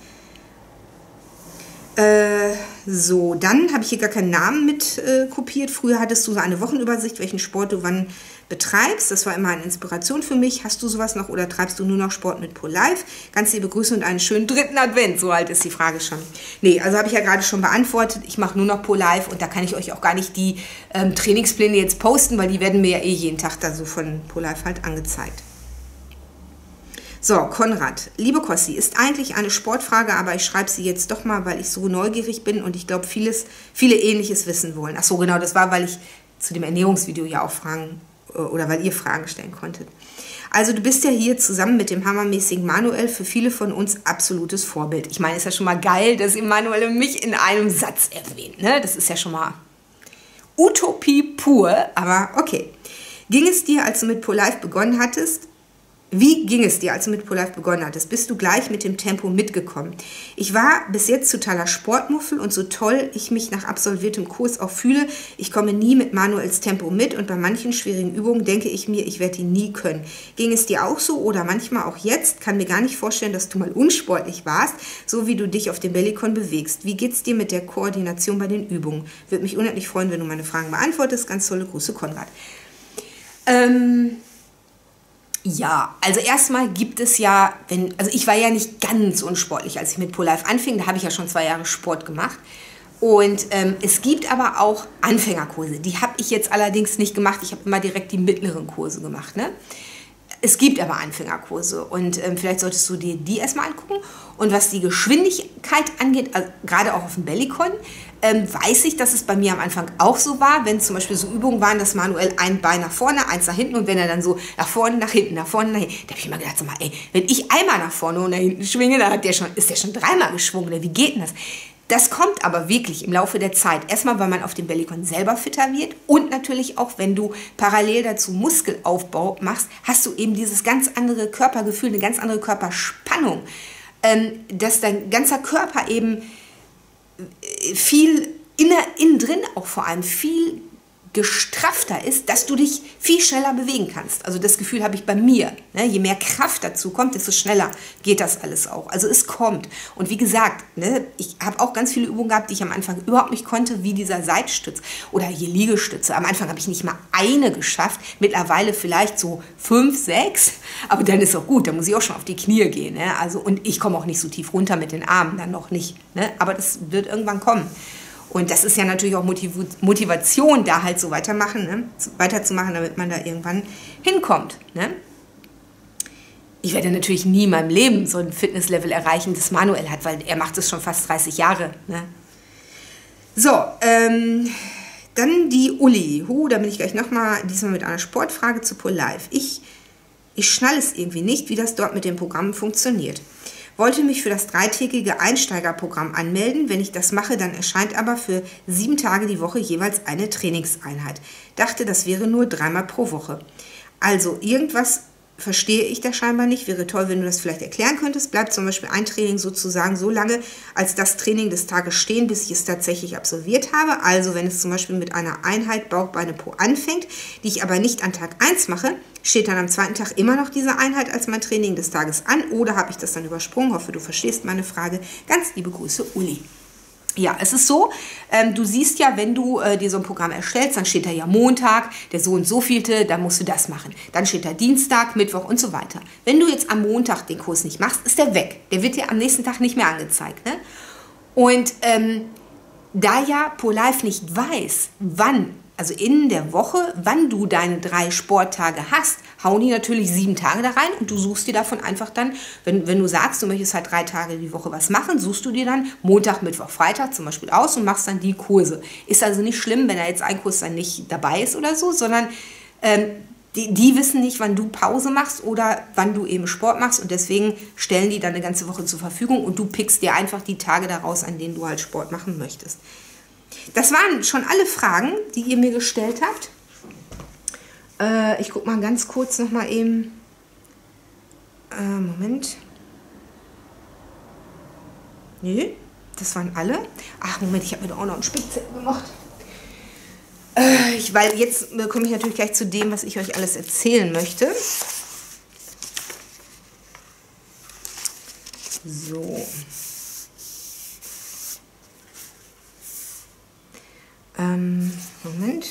Speaker 1: So, dann habe ich hier gar keinen Namen mit kopiert. Früher hattest du so eine Wochenübersicht, welchen Sport du wann betreibst. Das war immer eine Inspiration für mich. Hast du sowas noch oder treibst du nur noch Sport mit ProLife? Ganz liebe Grüße und einen schönen 3. Advent. So alt ist die Frage schon. Nee, also habe ich ja gerade schon beantwortet. Ich mache nur noch ProLife und da kann ich euch auch gar nicht die Trainingspläne jetzt posten, weil die werden mir ja eh jeden Tag da so von ProLife halt angezeigt. So, Konrad. Liebe Kossi, ist eigentlich eine Sportfrage, aber ich schreibe sie jetzt doch mal, weil ich so neugierig bin und ich glaube, viele Ähnliches wissen wollen. Ach so, genau, das war, weil ich zu dem Ernährungsvideo ja auch Fragen, oder weil ihr Fragen stellen konntet. Also du bist ja hier zusammen mit dem hammermäßigen Manuel für viele von uns absolutes Vorbild. Ich meine, ist ja schon mal geil, dass ihr Manuel und mich in einem Satz erwähnt. Ne? Das ist ja schon mal Utopie pur, aber okay. Ging es dir, als du mit ProLife begonnen hattest, Wie ging es dir, als du mit ProLife begonnen hattest? Bist du gleich mit dem Tempo mitgekommen? Ich war bis jetzt totaler Sportmuffel und so toll ich mich nach absolviertem Kurs auch fühle, ich komme nie mit Manuels Tempo mit und bei manchen schwierigen Übungen denke ich mir, ich werde die nie können. Ging es dir auch so oder manchmal auch jetzt? Kann mir gar nicht vorstellen, dass du mal unsportlich warst, so wie du dich auf dem Bellicon bewegst. Wie geht es dir mit der Koordination bei den Übungen? Würde mich unendlich freuen, wenn du meine Fragen beantwortest. Ganz tolle Grüße, Konrad. Ja, also erstmal gibt es ja, also ich war ja nicht ganz unsportlich, als ich mit ProLife anfing, da habe ich ja schon 2 Jahre Sport gemacht. Und es gibt aber auch Anfängerkurse, die habe ich jetzt allerdings nicht gemacht, ich habe immer direkt die mittleren Kurse gemacht, ne? Es gibt aber Anfängerkurse und vielleicht solltest du dir die erstmal angucken. Und was die Geschwindigkeit angeht, also gerade auch auf dem Bellicon, weiß ich, dass es bei mir am Anfang auch so war, wenn zum Beispiel so Übungen waren, dass Manuel ein Bein nach vorne, eins nach hinten und wenn er dann so nach vorne, nach hinten, nach vorne, nach hinten, da habe ich immer gedacht, sag mal, ey, wenn ich einmal nach vorne und nach hinten schwinge, dann ist der schon 3-mal geschwungen, oder wie geht denn das? Das kommt aber wirklich im Laufe der Zeit. Erstmal, weil man auf dem Bellicon selber fitter wird und natürlich auch, wenn du parallel dazu Muskelaufbau machst, hast du eben dieses ganz andere Körpergefühl, eine ganz andere Körperspannung, dass dein ganzer Körper eben viel innen drin auch vor allem viel gestraffter ist, dass du dich viel schneller bewegen kannst. Also das Gefühl habe ich bei mir. Ne? Je mehr Kraft dazu kommt, desto schneller geht das alles auch. Also es kommt. Und wie gesagt, ne, ich habe auch ganz viele Übungen gehabt, die ich am Anfang überhaupt nicht konnte, wie dieser Seitstütz oder hier Liegestütze. Am Anfang habe ich nicht mal eine geschafft, mittlerweile vielleicht so 5, 6, aber dann ist auch gut, dann muss ich auch schon auf die Knie gehen. Ne? Also, und ich komme auch nicht so tief runter mit den Armen, dann noch nicht. Ne? Aber das wird irgendwann kommen. Und das ist ja natürlich auch Motivation, da halt so weiterzumachen, damit man da irgendwann hinkommt. Ne? Ich werde natürlich nie in meinem Leben so ein Fitnesslevel erreichen, das Manuel hat, weil er macht es schon fast 30 Jahre. Ne? So, dann die Uli. Da bin ich gleich nochmal, diesmal mit einer Sportfrage zu ProLife. Ich schnall es irgendwie nicht, wie das dort mit dem Programm funktioniert. Wollte mich für das 3-tägige Einsteigerprogramm anmelden. Wenn ich das mache, dann erscheint aber für 7 Tage die Woche jeweils eine Trainingseinheit. Dachte, das wäre nur 3-mal pro Woche. Also irgendwas verstehe ich das scheinbar nicht. Wäre toll, wenn du das vielleicht erklären könntest. Bleibt zum Beispiel ein Training sozusagen so lange als das Training des Tages stehen, bis ich es tatsächlich absolviert habe. Also wenn es zum Beispiel mit einer Einheit Bauch, Beine, Po anfängt, die ich aber nicht an Tag 1 mache, steht dann am zweiten Tag immer noch diese Einheit als mein Training des Tages an oder habe ich das dann übersprungen? Hoffe, du verstehst meine Frage. Ganz liebe Grüße, Uli. Ja, es ist so, du siehst ja, wenn du dir so ein Programm erstellst, dann steht da ja Montag, der so und so vielte, dann musst du das machen. Dann steht da Dienstag, Mittwoch und so weiter. Wenn du jetzt am Montag den Kurs nicht machst, ist der weg. Der wird dir am nächsten Tag nicht mehr angezeigt. Ne? Und da ja ProLife nicht weiß, wann, also in der Woche, wann du deine 3 Sporttage hast, hauen die natürlich 7 Tage da rein und du suchst dir davon einfach dann, wenn du sagst, du möchtest halt 3 Tage die Woche was machen, suchst du dir dann Montag, Mittwoch, Freitag zum Beispiel aus und machst dann die Kurse. Ist also nicht schlimm, wenn da jetzt ein Kurs dann nicht dabei ist oder so, sondern die wissen nicht, wann du Pause machst oder wann du eben Sport machst und deswegen stellen die dann eine ganze Woche zur Verfügung und du pickst dir einfach die Tage daraus, an denen du halt Sport machen möchtest. Das waren schon alle Fragen, die ihr mir gestellt habt. Ich gucke mal ganz kurz noch mal eben. Moment. Nö, das waren alle. Ach, Moment, ich habe mir doch auch noch einen Spickzettel gemacht. Weil jetzt komme ich natürlich gleich zu dem, was ich euch alles erzählen möchte. So. Moment.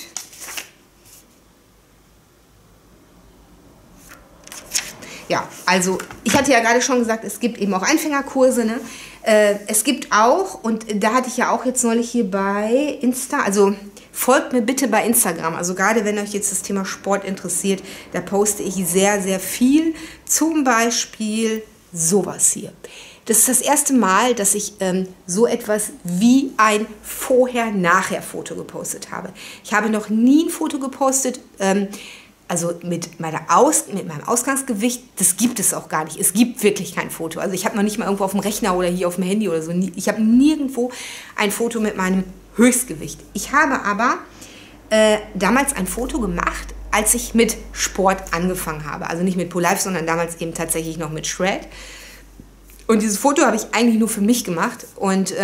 Speaker 1: Ja, also ich hatte ja gerade schon gesagt, es gibt eben auch Einfängerkurse. Ne? Es gibt auch, und da hatte ich ja auch jetzt neulich hier bei Insta, also folgt mir bitte bei Instagram. Also gerade wenn euch jetzt das Thema Sport interessiert, da poste ich sehr, sehr viel. Zum Beispiel sowas hier. Das ist das erste Mal, dass ich so etwas wie ein Vorher-Nachher-Foto gepostet habe. Ich habe noch nie ein Foto gepostet, also mit meinem Ausgangsgewicht, das gibt es auch gar nicht. Es gibt wirklich kein Foto. Also ich habe noch nicht mal irgendwo auf dem Rechner oder hier auf dem Handy oder so. Ich habe nirgendwo ein Foto mit meinem Höchstgewicht. Ich habe aber damals ein Foto gemacht, als ich mit Sport angefangen habe. Also nicht mit ProLife, sondern damals eben tatsächlich noch mit Shred. Und dieses Foto habe ich eigentlich nur für mich gemacht. Und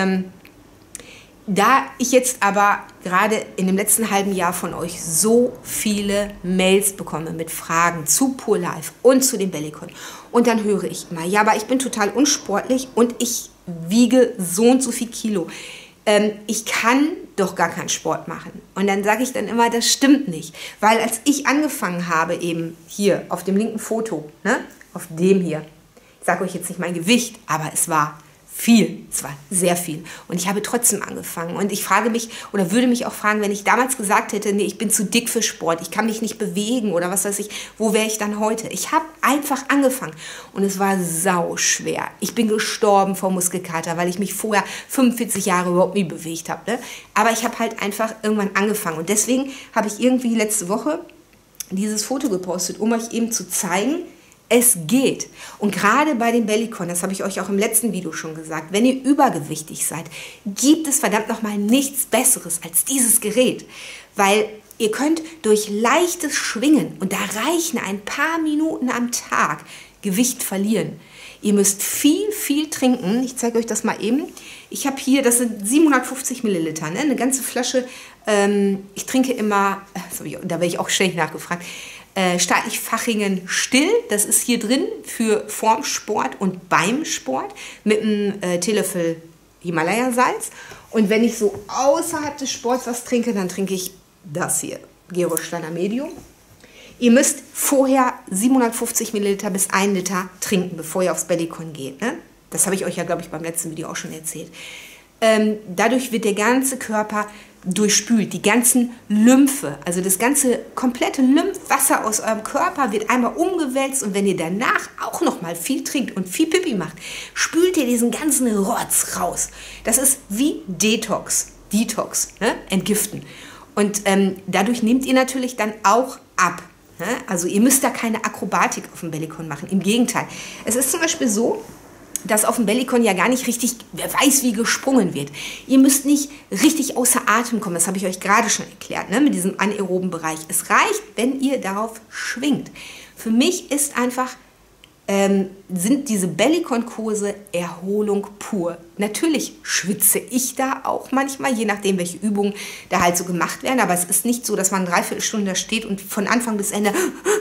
Speaker 1: da ich jetzt aber gerade in dem letzten halben Jahr von euch so viele Mails bekomme mit Fragen zu ProLife und zu dem Bellycon und dann höre ich immer, ja, aber ich bin total unsportlich und ich wiege so und so viel Kilo. Ich kann doch gar keinen Sport machen. Und dann sage ich dann immer, das stimmt nicht. Weil als ich angefangen habe, eben hier auf dem linken Foto, ne, auf dem hier, ich sage euch jetzt nicht mein Gewicht, aber es war viel, es war sehr viel. Und ich habe trotzdem angefangen. Und ich frage mich oder würde mich auch fragen, wenn ich damals gesagt hätte, nee, ich bin zu dick für Sport, ich kann mich nicht bewegen oder was weiß ich, wo wäre ich dann heute? Ich habe einfach angefangen und es war sau schwer. Ich bin gestorben vor Muskelkater, weil ich mich vorher 45 Jahre überhaupt nie bewegt habe. Ne? Aber ich habe halt einfach irgendwann angefangen. Und deswegen habe ich irgendwie letzte Woche dieses Foto gepostet, um euch eben zu zeigen, es geht. Und gerade bei dem Bellycon, das habe ich euch auch im letzten Video schon gesagt, wenn ihr übergewichtig seid, gibt es verdammt nochmal nichts Besseres als dieses Gerät. Weil ihr könnt durch leichtes Schwingen, und da reichen ein paar Minuten am Tag, Gewicht verlieren. Ihr müsst viel, viel trinken. Ich zeige euch das mal eben. Ich habe hier, das sind 750 Milliliter, ne? Eine ganze Flasche. Ich trinke immer, da werde ich auch ständig nachgefragt, Staatlich Fachingen Still, das ist hier drin für vorm Sport und beim Sport mit einem Teelöffel Himalaya-Salz. Und wenn ich so außerhalb des Sports was trinke, dann trinke ich das hier, Gerolsteiner Medium. Ihr müsst vorher 750 Milliliter bis 1 Liter trinken, bevor ihr aufs Bellycon geht. Ne? Das habe ich euch ja, glaube ich, beim letzten Video auch schon erzählt. Dadurch wird der ganze Körper durchspült, die ganzen Lymphe, also das ganze komplette Lymphwasser aus eurem Körper wird einmal umgewälzt und wenn ihr danach auch noch mal viel trinkt und viel Pipi macht, spült ihr diesen ganzen Rotz raus. Das ist wie Detox, ne? Entgiften. Und dadurch nehmt ihr natürlich dann auch ab. Ne? Also ihr müsst da keine Akrobatik auf dem Bellycon machen, im Gegenteil. Es ist zum Beispiel so, dass auf dem Bellycon ja gar nicht richtig, wer weiß wie, gesprungen wird. Ihr müsst nicht richtig außer Atem kommen, das habe ich euch gerade schon erklärt, ne, mit diesem anaeroben Bereich. Es reicht, wenn ihr darauf schwingt. Für mich ist einfach, sind diese Bellycon-Kurse Erholung pur. Natürlich schwitze ich da auch manchmal, je nachdem, welche Übungen da halt so gemacht werden, aber es ist nicht so, dass man 3/4 Stunde da steht und von Anfang bis Ende...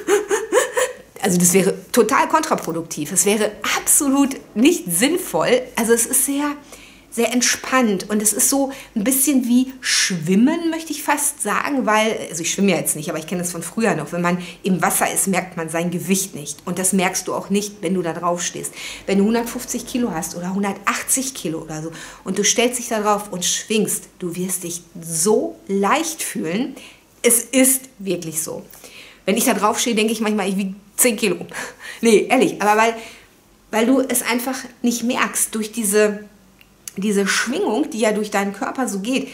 Speaker 1: Also das wäre total kontraproduktiv. Es wäre absolut nicht sinnvoll. Also es ist sehr, sehr entspannt und es ist so ein bisschen wie Schwimmen, möchte ich fast sagen, weil, also ich schwimme ja jetzt nicht, aber ich kenne das von früher noch. Wenn man im Wasser ist, merkt man sein Gewicht nicht. Und das merkst du auch nicht, wenn du da drauf stehst. Wenn du 150 Kilo hast oder 180 Kilo oder so und du stellst dich da drauf und schwingst, du wirst dich so leicht fühlen. Es ist wirklich so. Wenn ich da drauf stehe, denke ich manchmal, ich wiege 10 Kilo. Nee, ehrlich, aber weil du es einfach nicht merkst, durch diese Schwingung, die ja durch deinen Körper so geht.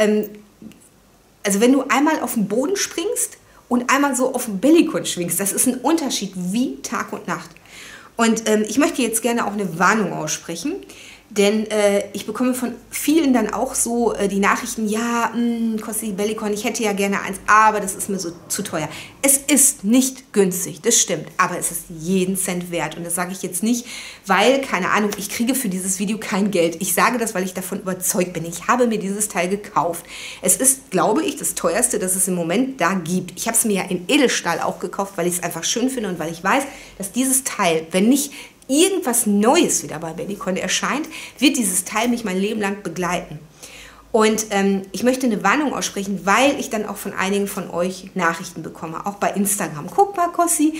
Speaker 1: Also wenn du einmal auf den Boden springst und einmal so auf den Bellycon schwingst, das ist ein Unterschied wie Tag und Nacht. Und ich möchte jetzt gerne auch eine Warnung aussprechen, denn ich bekomme von vielen dann auch so die Nachrichten, ja, kostet die Bellycon, ich hätte ja gerne eins, aber das ist mir so zu teuer. Es ist nicht günstig, das stimmt, aber es ist jeden Cent wert. Und das sage ich jetzt nicht, weil, keine Ahnung, ich kriege für dieses Video kein Geld. Ich sage das, weil ich davon überzeugt bin. Ich habe mir dieses Teil gekauft. Es ist, glaube ich, das teuerste, das es im Moment da gibt. Ich habe es mir ja in Edelstahl auch gekauft, weil ich es einfach schön finde und weil ich weiß, dass dieses Teil, wenn nicht irgendwas Neues wieder bei Bellycon erscheint, wird dieses Teil mich mein Leben lang begleiten. Und ich möchte eine Warnung aussprechen, weil ich dann auch von einigen von euch Nachrichten bekomme, auch bei Instagram. Guck mal, Kossi,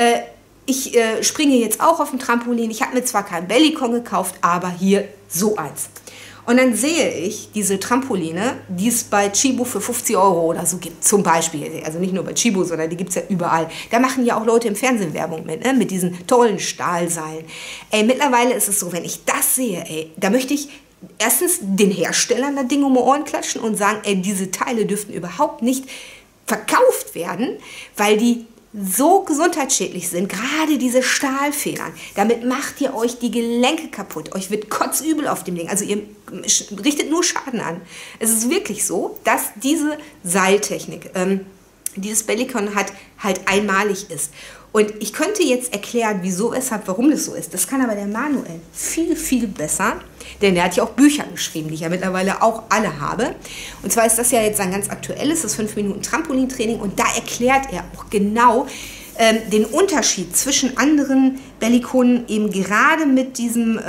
Speaker 1: ich springe jetzt auch auf dem Trampolin. Ich habe mir zwar kein Bellycon gekauft, aber hier so eins. Und dann sehe ich diese Trampoline, die es bei Chibo für 50 € oder so gibt, zum Beispiel. Also nicht nur bei Chibo, sondern die gibt es ja überall. Da machen ja auch Leute im Fernsehen Werbung mit, ne? Mit diesen tollen Stahlseilen. Ey, mittlerweile ist es so, wenn ich das sehe, ey, da möchte ich erstens den Herstellern das Ding um die Ohren klatschen und sagen, ey, diese Teile dürften überhaupt nicht verkauft werden, weil die so gesundheitsschädlich sind, gerade diese Stahlfedern. Damit macht ihr euch die Gelenke kaputt. Euch wird kotzübel auf dem Ding. Also ihr richtet nur Schaden an. Es ist wirklich so, dass diese Seiltechnik, dieses Bellycon hat, halt einmalig ist. Und ich könnte jetzt erklären, wieso, weshalb, warum das so ist. Das kann aber der Manuel viel, viel besser, denn der hat ja auch Bücher geschrieben, die ich ja mittlerweile auch alle habe. Und zwar ist das ja jetzt sein ganz aktuelles, das 5 Minuten Trampolintraining. Und da erklärt er auch genau den Unterschied zwischen anderen Bellyconen, eben gerade mit diesen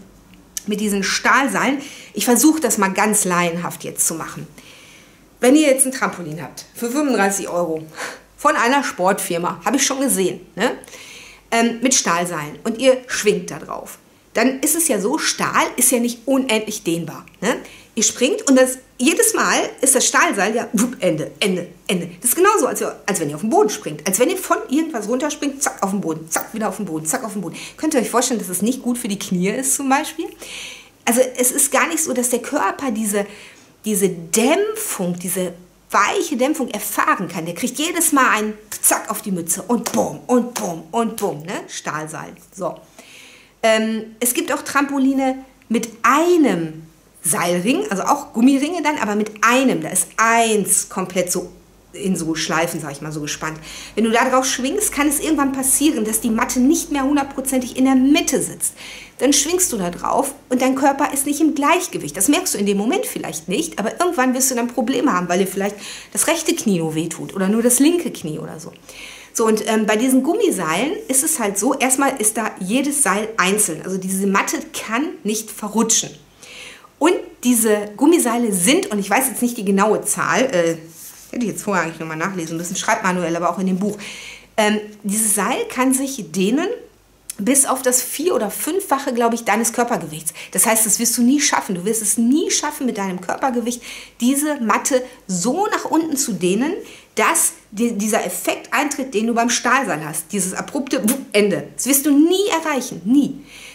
Speaker 1: Stahlseilen. Ich versuche das mal ganz laienhaft jetzt zu machen. Wenn ihr jetzt ein Trampolin habt für 35 € von einer Sportfirma, habe ich schon gesehen, ne? Mit Stahlseilen und ihr schwingt da drauf, dann ist es ja so, Stahl ist ja nicht unendlich dehnbar. Ne? Ihr springt und jedes Mal ist das Stahlseil ja Ende, Ende, Ende. Das ist genauso, als wenn ihr auf den Boden springt. Als wenn ihr von irgendwas runterspringt, zack, auf den Boden, zack, wieder auf den Boden, zack, auf den Boden. Könnt ihr euch vorstellen, dass es nicht gut für die Knie ist zum Beispiel? Also es ist gar nicht so, dass der Körper diese Dämpfung, diese weiche Dämpfung erfahren kann. Der kriegt jedes Mal einen Zack auf die Mütze und bumm und bumm und bumm, ne? Stahlseil. So. Es gibt auch Trampoline mit einem Seilring, also auch Gummiringe dann, aber mit einem. Da ist eins komplett so in so Schleifen, sag ich mal, so gespannt. Wenn du da drauf schwingst, kann es irgendwann passieren, dass die Matte nicht mehr hundertprozentig in der Mitte sitzt. Dann schwingst du da drauf und dein Körper ist nicht im Gleichgewicht. Das merkst du in dem Moment vielleicht nicht, aber irgendwann wirst du dann Probleme haben, weil dir vielleicht das rechte Knie nur wehtut oder nur das linke Knie oder so. So, und bei diesen Gummiseilen ist es halt so, erstmal ist da jedes Seil einzeln. Also diese Matte kann nicht verrutschen. Und diese Gummiseile sind, und ich weiß jetzt nicht die genaue Zahl, hätte ich jetzt vorher eigentlich nochmal nachlesen müssen, schreibt Manuel aber auch in dem Buch. Dieses Seil kann sich dehnen bis auf das 4- oder 5-fache, glaube ich, deines Körpergewichts. Das heißt, das wirst du nie schaffen. Du wirst es nie schaffen, mit deinem Körpergewicht diese Matte so nach unten zu dehnen, dass dieser Effekt eintritt, den du beim Stahlseil hast. Dieses abrupte Ende. Das wirst du nie erreichen. Nie.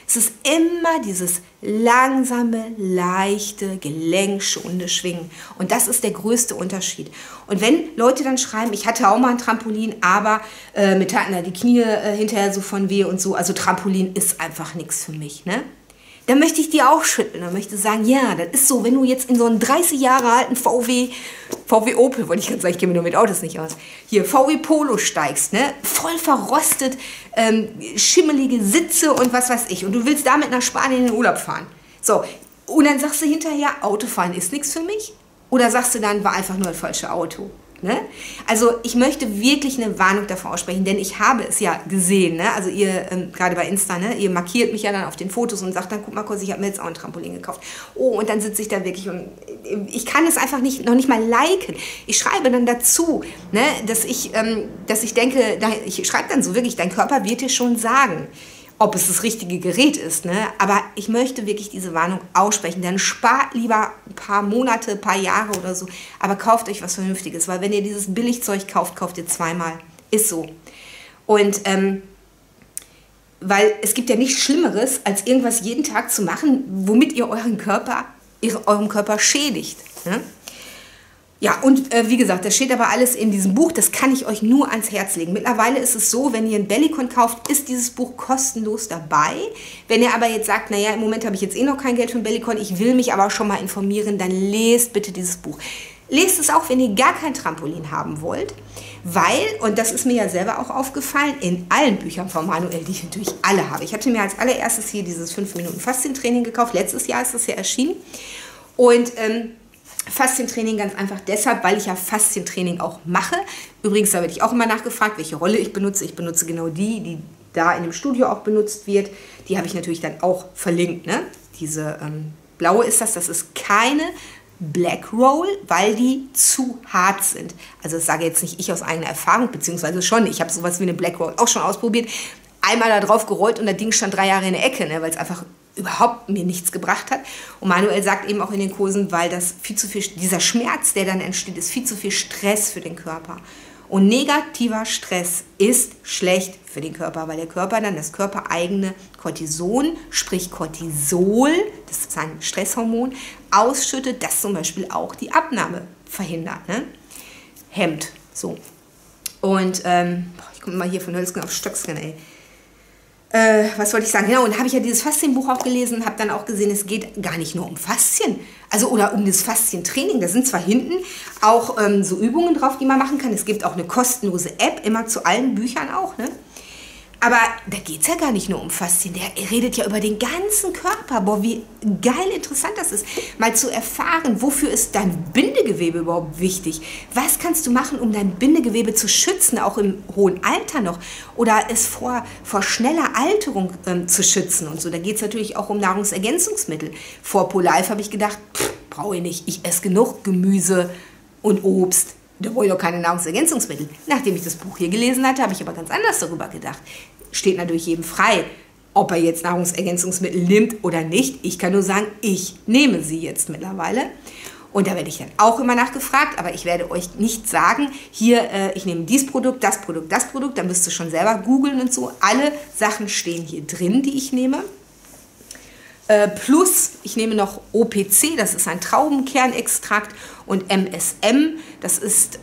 Speaker 1: Es ist immer dieses langsame, leichte, gelenkschonende Schwingen. Und das ist der größte Unterschied. Und wenn Leute dann schreiben, ich hatte auch mal ein Trampolin, aber mir taten da die Knie hinterher so von weh und so. Also Trampolin ist einfach nichts für mich, ne? Dann möchte ich dir auch schütteln. Dann möchte ich sagen, ja, das ist so, wenn du jetzt in so einen 30 Jahre alten VW Opel, wollte ich gerade sagen, ich kenne mich nur mit Autos nicht aus, hier VW Polo steigst, ne, voll verrostet, schimmelige Sitze und was weiß ich. Und du willst damit nach Spanien in den Urlaub fahren. So, und dann sagst du hinterher, Autofahren ist nichts für mich? Oder sagst du dann, war einfach nur ein falsches Auto? Ne? Also ich möchte wirklich eine Warnung davor aussprechen, denn ich habe es ja gesehen, ne? Also ihr, gerade bei Insta, ne? Ihr markiert mich ja dann auf den Fotos und sagt dann, guck mal kurz, ich habe mir jetzt auch ein Trampolin gekauft. Oh, und dann sitze ich da wirklich und ich kann es einfach noch nicht mal liken. Ich schreibe dann dazu, ne? dass ich denke, ich schreibe dann so wirklich, dein Körper wird dir schon sagen, ob es das richtige Gerät ist. Ne? Aber ich möchte wirklich diese Warnung aussprechen. Dann spart lieber ein paar Monate, ein paar Jahre oder so. Aber kauft euch was Vernünftiges. Weil wenn ihr dieses Billigzeug kauft, kauft ihr zweimal. Ist so. Und weil es gibt ja nichts Schlimmeres, als irgendwas jeden Tag zu machen, womit ihr eurem Körper schädigt. Ne? Ja, und wie gesagt, das steht aber alles in diesem Buch, das kann ich euch nur ans Herz legen. Mittlerweile ist es so, wenn ihr ein Bellicon kauft, ist dieses Buch kostenlos dabei. Wenn ihr aber jetzt sagt, naja, im Moment habe ich jetzt eh noch kein Geld für ein Bellicon, ich will mich aber schon mal informieren, dann lest bitte dieses Buch. Lest es auch, wenn ihr gar kein Trampolin haben wollt, weil, und das ist mir ja selber auch aufgefallen, in allen Büchern von Manuel, die ich natürlich alle habe. Ich hatte mir als allererstes hier dieses 5-Minuten-Faszientraining gekauft, letztes Jahr ist das ja erschienen. Und Faszientraining ganz einfach deshalb, weil ich ja Faszientraining auch mache. Übrigens, da werde ich auch immer nachgefragt, welche Rolle ich benutze. Ich benutze genau die da in dem Studio auch benutzt wird. Die habe ich natürlich dann auch verlinkt. Ne? Diese blaue ist das ist keine Black Roll, weil die zu hart sind. Also das sage jetzt nicht ich aus eigener Erfahrung, beziehungsweise schon. Ich habe sowas wie eine Black Roll auch schon ausprobiert. Einmal da drauf gerollt und das Ding stand 3 Jahre in der Ecke, ne, weil es einfach überhaupt mir nichts gebracht hat. Und Manuel sagt eben auch in den Kursen, weil das viel zu viel, dieser Schmerz, der dann entsteht, ist viel zu viel Stress für den Körper. Und negativer Stress ist schlecht für den Körper, weil der Körper dann das körpereigene Cortison, sprich Cortisol, das ist ein Stresshormon, ausschüttet, das zum Beispiel auch die Abnahme verhindert, ne? Hemmt. So. Und ich komme mal hier von Hölzgen auf Stöcksken, ey. Was wollte ich sagen? Genau, und da habe ich ja dieses Faszienbuch auch gelesen und habe dann auch gesehen, es geht gar nicht nur um Faszien, also oder um das Faszientraining. Da sind zwar hinten auch so Übungen drauf, die man machen kann. Es gibt auch eine kostenlose App, immer zu allen Büchern auch, ne? Aber da geht es ja gar nicht nur um Faszien, der redet ja über den ganzen Körper. Boah, wie geil interessant das ist, mal zu erfahren, wofür ist dein Bindegewebe überhaupt wichtig? Was kannst du machen, um dein Bindegewebe zu schützen, auch im hohen Alter noch? Oder es vor schneller Alterung zu schützen und so. Da geht es natürlich auch um Nahrungsergänzungsmittel. Vor Pro-Life habe ich gedacht, brauche ich nicht, ich esse genug Gemüse und Obst. Da brauche ich doch keine Nahrungsergänzungsmittel. Nachdem ich das Buch hier gelesen hatte, habe ich aber ganz anders darüber gedacht. Steht natürlich jedem frei, ob er jetzt Nahrungsergänzungsmittel nimmt oder nicht. Ich kann nur sagen, ich nehme sie jetzt mittlerweile. Und da werde ich dann auch immer nachgefragt, aber ich werde euch nicht sagen, hier, ich nehme dieses Produkt, das Produkt, das Produkt. Da müsst ihr schon selber googeln und so. Alle Sachen stehen hier drin, die ich nehme. Plus, ich nehme noch OPC, das ist ein Traubenkernextrakt, und MSM, das ist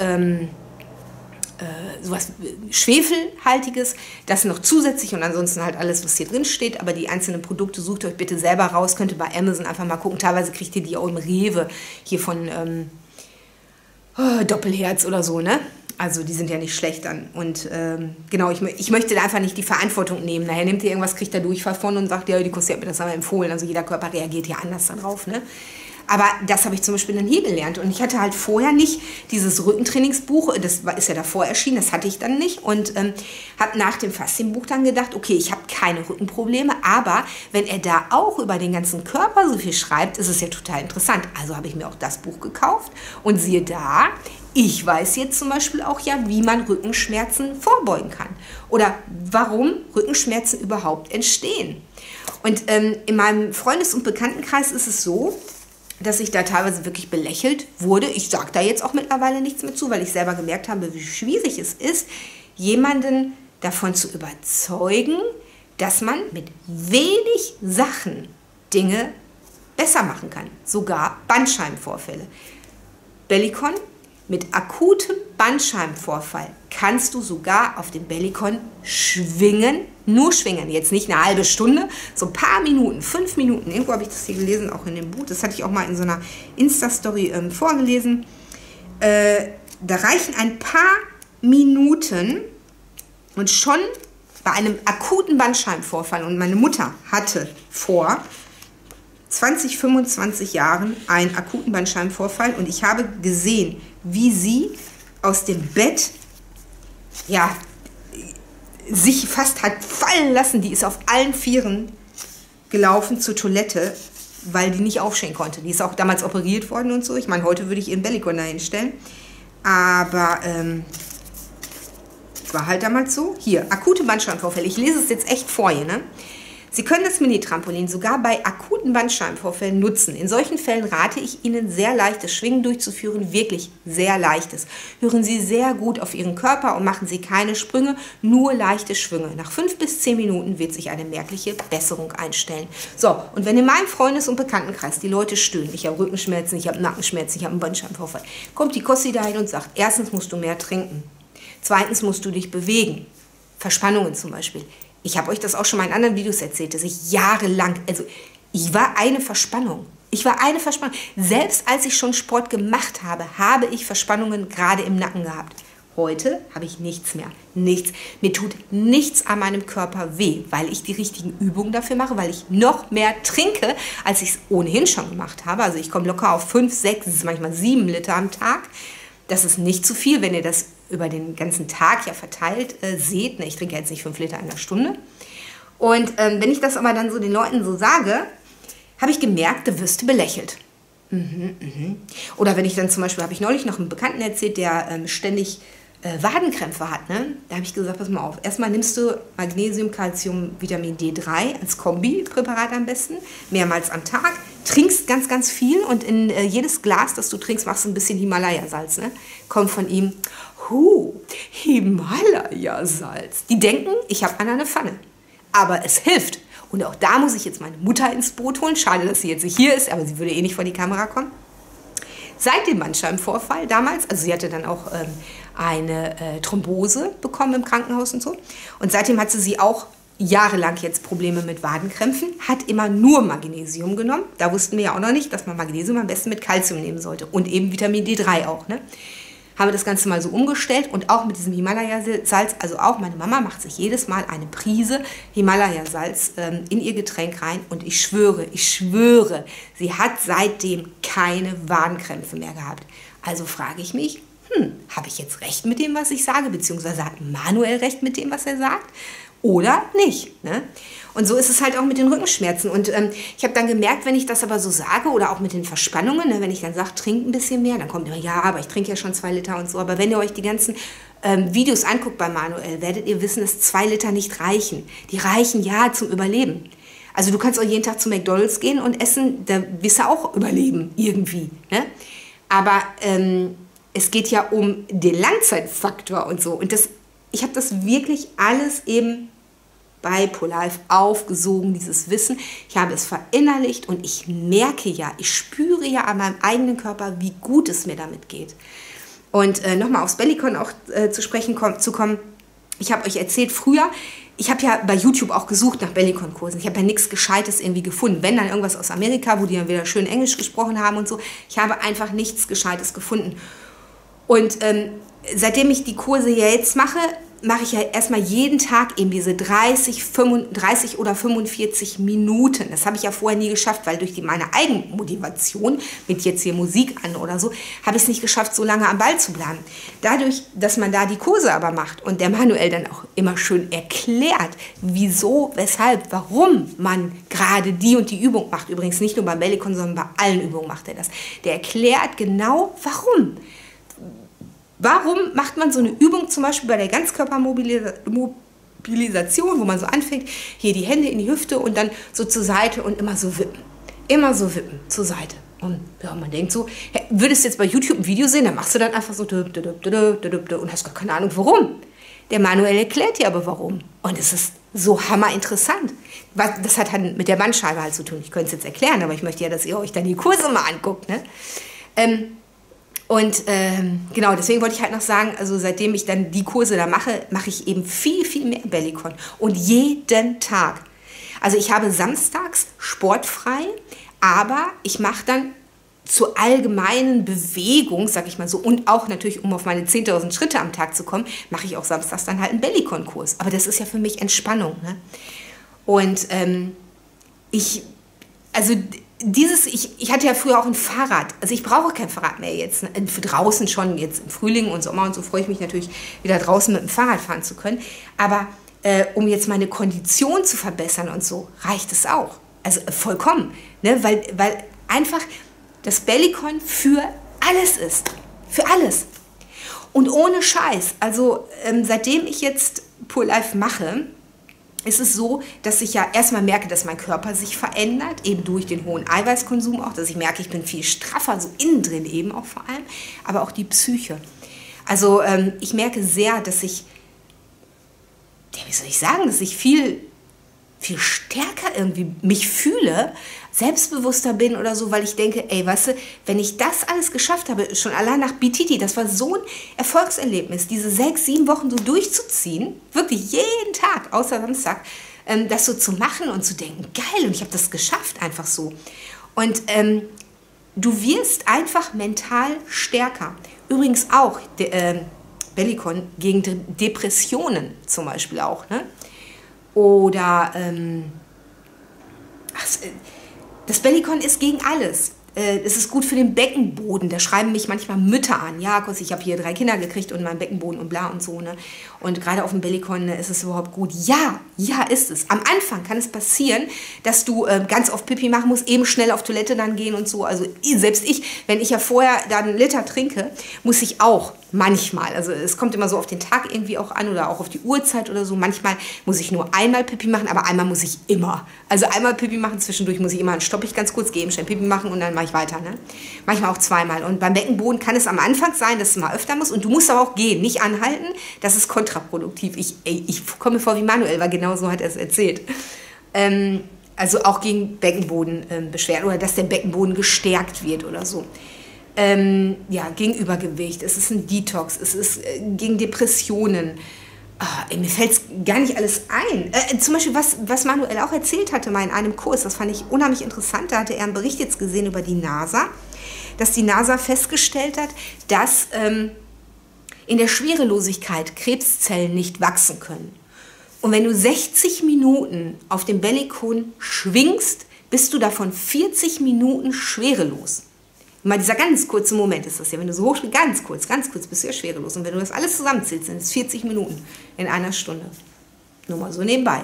Speaker 1: sowas Schwefelhaltiges, das noch zusätzlich, und ansonsten halt alles, was hier drin steht. Aber die einzelnen Produkte sucht euch bitte selber raus, könnt ihr bei Amazon einfach mal gucken. Teilweise kriegt ihr die auch im Rewe, hier von Doppelherz oder so, ne? Also die sind ja nicht schlecht dann. Und genau, ich möchte da einfach nicht die Verantwortung nehmen. Nachher nimmt ihr irgendwas, kriegt ihr Durchfall von und sagt, ja, die Kostet hat mir das einmal empfohlen. Also jeder Körper reagiert ja anders darauf, ne? Aber das habe ich zum Beispiel dann hier gelernt. Und ich hatte halt vorher nicht dieses Rückentrainingsbuch, das ist ja davor erschienen, das hatte ich dann nicht. Und habe nach dem Faszienbuch dann gedacht, okay, ich habe keine Rückenprobleme, aber wenn er da auch über den ganzen Körper so viel schreibt, ist es ja total interessant. Also habe ich mir auch das Buch gekauft und siehe da, ich weiß jetzt zum Beispiel auch ja, wie man Rückenschmerzen vorbeugen kann. Oder warum Rückenschmerzen überhaupt entstehen. Und in meinem Freundes- und Bekanntenkreis ist es so, dass ich da teilweise wirklich belächelt wurde. Ich sage da jetzt auch mittlerweile nichts mehr zu, weil ich selber gemerkt habe, wie schwierig es ist, jemanden davon zu überzeugen, dass man mit wenig Sachen Dinge besser machen kann. Sogar Bandscheibenvorfälle. Bellicon, mit akutem Bandscheibenvorfall kannst du sogar auf dem Bellicon schwingen. Nur schwingen, jetzt nicht eine halbe Stunde, so ein paar Minuten, 5 Minuten. Irgendwo habe ich das hier gelesen, auch in dem Buch. Das hatte ich auch mal in so einer Insta-Story vorgelesen. Da reichen ein paar Minuten und schon bei einem akuten Bandscheibenvorfall, und meine Mutter hatte vor 20, 25 Jahren einen akuten Bandscheibenvorfall und ich habe gesehen, wie sie aus dem Bett, ja, sich fast hat fallen lassen. Die ist auf allen Vieren gelaufen zur Toilette, weil die nicht aufstehen konnte. Die ist auch damals operiert worden und so. Ich meine, heute würde ich ihren Bellicon da hinstellen. Aber war halt damals so. Hier, akute Bandscheibenvorfälle. Ich lese es jetzt echt vor hier, ne? Sie können das Mini-Trampolin sogar bei akuten Bandscheibenvorfällen nutzen. In solchen Fällen rate ich Ihnen, sehr leichtes Schwingen durchzuführen, wirklich sehr leichtes. Hören Sie sehr gut auf Ihren Körper und machen Sie keine Sprünge, nur leichte Schwünge. Nach 5 bis 10 Minuten wird sich eine merkliche Besserung einstellen. So, und wenn in meinem Freundes- und Bekanntenkreis die Leute stöhnen, ich habe Rückenschmerzen, ich habe Nackenschmerzen, ich habe einen Bandscheibenvorfall, kommt die Kossi dahin und sagt, erstens musst du mehr trinken, zweitens musst du dich bewegen, Verspannungen zum Beispiel. Ich habe euch das auch schon mal in anderen Videos erzählt, dass ich jahrelang, also ich war eine Verspannung. Ich war eine Verspannung. Selbst als ich schon Sport gemacht habe, habe ich Verspannungen gerade im Nacken gehabt. Heute habe ich nichts mehr. Nichts. Mir tut nichts an meinem Körper weh, weil ich die richtigen Übungen dafür mache, weil ich noch mehr trinke, als ich es ohnehin schon gemacht habe. Also ich komme locker auf 5, 6, manchmal 7 Liter am Tag. Das ist nicht zu viel, wenn ihr das über den ganzen Tag ja verteilt seht. Ne, ich trinke jetzt nicht 5 Liter in der Stunde. Und wenn ich das aber dann so den Leuten so sage, habe ich gemerkt, da wirst du belächelt. Oder wenn ich dann zum Beispiel, habe ich neulich noch einen Bekannten erzählt, der ständig Wadenkrämpfe hat. Ne? Da habe ich gesagt, pass mal auf. Erstmal nimmst du Magnesium, Calcium, Vitamin D3 als Kombipräparat am besten, mehrmals am Tag. Trinkst ganz, ganz viel und in jedes Glas, das du trinkst, machst du ein bisschen Himalaya-Salz. Ne? Kommt von ihm, Himalaya-Salz. Die denken, ich habe eine Pfanne. Aber es hilft. Und auch da muss ich jetzt meine Mutter ins Boot holen. Schade, dass sie jetzt nicht hier ist, aber sie würde eh nicht vor die Kamera kommen. Seit dem Bandscheibenvorfall damals, also sie hatte dann auch eine Thrombose bekommen im Krankenhaus und so. Und seitdem hatte sie auch jahrelang jetzt Probleme mit Wadenkrämpfen, hat immer nur Magnesium genommen. Da wussten wir ja auch noch nicht, dass man Magnesium am besten mit Calcium nehmen sollte. Und eben Vitamin D3 auch, ne? Haben wir das Ganze mal so umgestellt und auch mit diesem Himalaya-Salz, also auch meine Mama macht sich jedes Mal eine Prise Himalaya-Salz in ihr Getränk rein und ich schwöre, sie hat seitdem keine Wadenkrämpfe mehr gehabt. Also frage ich mich, habe ich jetzt recht mit dem, was ich sage, beziehungsweise hat Manuel recht mit dem, was er sagt? Oder nicht. Ne? Und so ist es halt auch mit den Rückenschmerzen. Und ich habe dann gemerkt, wenn ich das aber so sage oder auch mit den Verspannungen, ne, wenn ich dann sage, trink ein bisschen mehr, dann kommt immer, ja, aber ich trinke ja schon 2 Liter und so. Aber wenn ihr euch die ganzen Videos anguckt bei Manuel, werdet ihr wissen, dass 2 Liter nicht reichen. Die reichen ja zum Überleben. Also du kannst auch jeden Tag zu McDonald's gehen und essen, da wirst du auch überleben irgendwie. Ne? Aber es geht ja um den Langzeitfaktor und so. Und ich habe das wirklich alles eben bei ProLife aufgesogen, dieses Wissen. Ich habe es verinnerlicht und ich merke ja, ich spüre ja an meinem eigenen Körper, wie gut es mir damit geht. Und nochmal aufs Bellicon auch zu sprechen zu kommen. Ich habe euch erzählt, früher, ich habe ja bei YouTube auch gesucht nach Bellicon-Kursen. Ich habe ja nichts Gescheites irgendwie gefunden. Wenn dann irgendwas aus Amerika, wo die dann wieder schön Englisch gesprochen haben und so. Ich habe einfach nichts Gescheites gefunden. Und seitdem ich die Kurse jetzt mache ich ja erstmal jeden Tag eben diese 30 oder 45 Minuten. Das habe ich ja vorher nie geschafft, weil durch meine Eigenmotivation, mit jetzt hier Musik an oder so, habe ich es nicht geschafft, so lange am Ball zu bleiben. Dadurch, dass man da die Kurse aber macht und der Manuel dann auch immer schön erklärt, wieso, weshalb, warum man gerade die und die Übung macht. Übrigens nicht nur beim Bellicon, sondern bei allen Übungen macht er das. Der erklärt genau, warum. Warum macht man so eine Übung zum Beispiel bei der Ganzkörpermobilisation, wo man so anfängt, hier die Hände in die Hüfte und dann so zur Seite und immer so wippen. Immer so wippen zur Seite. Und ja, man denkt so, würdest du jetzt bei YouTube ein Video sehen, dann machst du dann einfach so und hast gar keine Ahnung warum. Der Manuel erklärt dir aber warum. Und es ist so hammerinteressant. Das hat halt mit der Bandscheibe halt zu tun. Ich könnte es jetzt erklären, aber ich möchte ja, dass ihr euch dann die Kurse mal anguckt. Ne? Genau, deswegen wollte ich halt noch sagen, also seitdem ich dann die Kurse da mache, mache ich eben viel, viel mehr Bellycon. Und jeden Tag. Also ich habe samstags sportfrei, aber ich mache dann zur allgemeinen Bewegung, sag ich mal so, und auch natürlich, um auf meine 10.000 Schritte am Tag zu kommen, mache ich auch samstags dann halt einen Bellycon-Kurs. Aber das ist ja für mich Entspannung. Ne? Und ich hatte ja früher auch ein Fahrrad. Also ich brauche kein Fahrrad mehr jetzt. Für draußen schon, jetzt im Frühling und Sommer und so freue ich mich natürlich, wieder draußen mit dem Fahrrad fahren zu können. Aber um jetzt meine Kondition zu verbessern und so, reicht es auch. Also vollkommen. Ne? Weil einfach das Bellycon für alles ist. Für alles. Und ohne Scheiß. Also seitdem ich jetzt Pure Life mache, ist es so, dass ich ja erstmal merke, dass mein Körper sich verändert, eben durch den hohen Eiweißkonsum auch, dass ich merke, ich bin viel straffer, so innen drin eben auch vor allem, aber auch die Psyche. Also ich merke sehr, dass ich, ja, wie soll ich sagen, dass ich viel stärker irgendwie mich fühle, selbstbewusster bin oder so, weil ich denke, ey, weißt du, wenn ich das alles geschafft habe, schon allein nach BTT, das war so ein Erfolgserlebnis, diese 6, 7 Wochen so durchzuziehen, wirklich jeden Tag, außer Samstag, das so zu machen und zu denken, geil, und ich habe das geschafft, einfach so. Und du wirst einfach mental stärker. Übrigens auch, Bellycon gegen Depressionen zum Beispiel auch, ne? Oder, das Bellycon ist gegen alles. Es ist gut für den Beckenboden. Da schreiben mich manchmal Mütter an. Ja, ich habe hier 3 Kinder gekriegt und mein Beckenboden und bla und so. Ne? Und gerade auf dem Bellycon ist es überhaupt gut. Ja, ist es. Am Anfang kann es passieren, dass du ganz oft Pipi machen musst, eben schnell auf Toilette dann gehen und so. Also selbst ich, wenn ich ja vorher dann 1 Liter trinke, muss ich auch manchmal, also es kommt immer so auf den Tag irgendwie auch an oder auch auf die Uhrzeit oder so. Manchmal muss ich nur einmal Pipi machen, aber einmal muss ich immer. Also einmal Pipi machen, zwischendurch muss ich immer, dann stoppe ich ganz kurz, gehe eben schnell Pipi machen und dann mache ich weiter. Ne? Manchmal auch zweimal. Und beim Beckenboden kann es am Anfang sein, dass es mal öfter muss und du musst aber auch gehen, nicht anhalten. Das ist kontraproduktiv. Ich komme mir vor wie Manuel, weil genau so hat er es erzählt. Also auch gegen Beckenbodenbeschwerden oder dass der Beckenboden gestärkt wird oder so. Gegen Übergewicht, es ist ein Detox, es ist gegen Depressionen. Mir fällt es gar nicht alles ein. Zum Beispiel, was Manuel auch erzählt hatte mal in einem Kurs, das fand ich unheimlich interessant, da hatte er einen Bericht jetzt gesehen über die NASA, dass die NASA festgestellt hat, dass in der Schwerelosigkeit Krebszellen nicht wachsen können. Und wenn du 60 Minuten auf dem Bellycon schwingst, bist du davon 40 Minuten schwerelos. Mal dieser ganz kurze Moment ist das ja, wenn du so hoch ganz kurz bist du ja schwerelos. Und wenn du das alles zusammenzählst, sind es 40 Minuten in einer Stunde. Nur mal so nebenbei.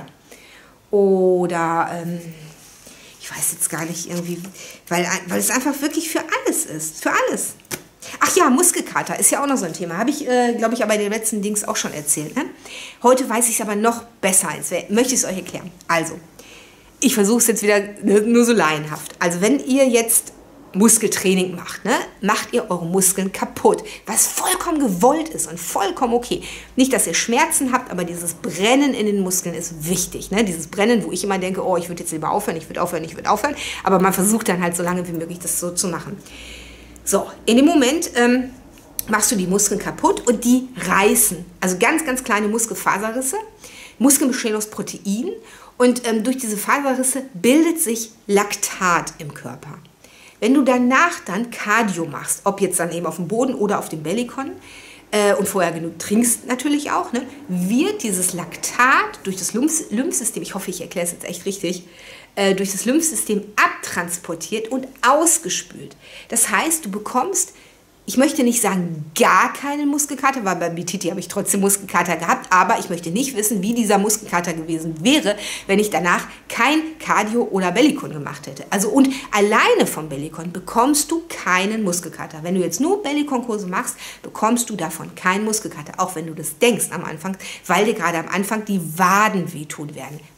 Speaker 1: Oder, ich weiß jetzt gar nicht irgendwie, weil es einfach wirklich für alles ist. Für alles. Ach ja, Muskelkater ist ja auch noch so ein Thema. Habe ich, glaube ich, aber bei den letzten Dings auch schon erzählt. Ne? Heute weiß ich es aber noch besser. Jetzt möchte ich es euch erklären. Also, ich versuche es jetzt wieder nur so laienhaft. Also, wenn ihr jetzt Muskeltraining macht, ne? Macht ihr eure Muskeln kaputt, was vollkommen gewollt ist und vollkommen okay. Nicht, dass ihr Schmerzen habt, aber dieses Brennen in den Muskeln ist wichtig. Ne? Dieses Brennen, wo ich immer denke, oh, ich würde jetzt lieber aufhören, ich würde aufhören, aber man versucht dann halt so lange wie möglich das so zu machen. So, in dem Moment machst du die Muskeln kaputt und die reißen. Also ganz, ganz kleine Muskelfaserrisse. Muskeln bestehen aus Protein und durch diese Faserrisse bildet sich Laktat im Körper. Wenn du danach dann Cardio machst, ob jetzt dann eben auf dem Boden oder auf dem Bellycon und vorher genug trinkst natürlich auch, ne, wird dieses Laktat durch das Lymphsystem, ich hoffe, ich erkläre es jetzt echt richtig, durch das Lymphsystem abtransportiert und ausgespült. Das heißt, du bekommst, ich möchte nicht sagen gar keinen Muskelkater, weil beim BTT habe ich trotzdem Muskelkater gehabt, aber ich möchte nicht wissen, wie dieser Muskelkater gewesen wäre, wenn ich danach kein Cardio oder Bellycon gemacht hätte. Also und alleine vom Bellycon bekommst du keinen Muskelkater. Wenn du jetzt nur Bellycon-Kurse machst, bekommst du davon keinen Muskelkater, auch wenn du das denkst am Anfang, weil dir gerade am Anfang die Waden wehtun werden,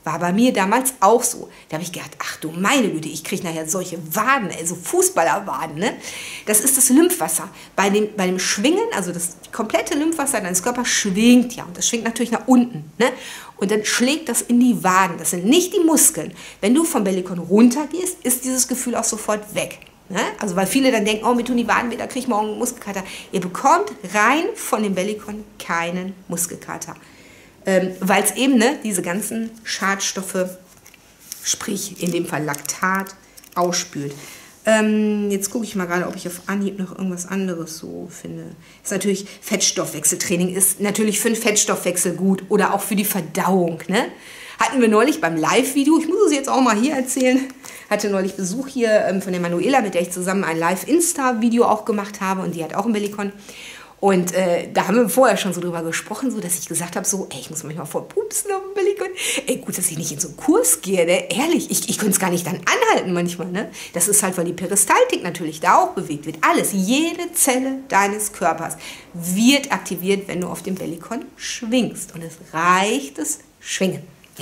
Speaker 1: War bei mir damals auch so. Da habe ich gedacht, ach du meine Güte, ich kriege nachher solche Waden, so Fußballerwaden. Ne? Das ist das Lymphwasser. Bei dem Schwingen, also das komplette Lymphwasser deines Körpers schwingt ja. Und das schwingt natürlich nach unten. Ne? Und dann schlägt das in die Waden. Das sind nicht die Muskeln. Wenn du vom Bellycon runtergehst, ist dieses Gefühl auch sofort weg. Ne? Also weil viele dann denken, oh, mir tun die Waden weh, da kriege ich morgen einen Muskelkater. Ihr bekommt rein von dem Bellycon keinen Muskelkater. Weil es eben diese ganzen Schadstoffe, sprich in dem Fall Laktat, ausspült. Jetzt gucke ich mal gerade, ob ich auf Anhieb noch irgendwas anderes so finde. Ist natürlich Fettstoffwechseltraining, ist natürlich für den Fettstoffwechsel gut oder auch für die Verdauung. Ne? Hatten wir neulich beim Live-Video, ich muss es jetzt auch mal hier erzählen, hatte neulich Besuch hier von der Manuela, mit der ich zusammen ein Live-Insta-Video auch gemacht habe und die hat auch ein Bellycon. Und da haben wir vorher schon so drüber gesprochen, so dass ich gesagt habe, so, ey, ich muss manchmal voll pupsen auf dem Bellycon. Ey, gut, dass ich nicht in so einen Kurs gehe, ne? Ehrlich, ich könnte es gar nicht dann anhalten manchmal, ne? Das ist halt, weil die Peristaltik natürlich da auch bewegt wird. Alles, jede Zelle deines Körpers wird aktiviert, wenn du auf dem Bellycon schwingst. Und es reicht das Schwingen.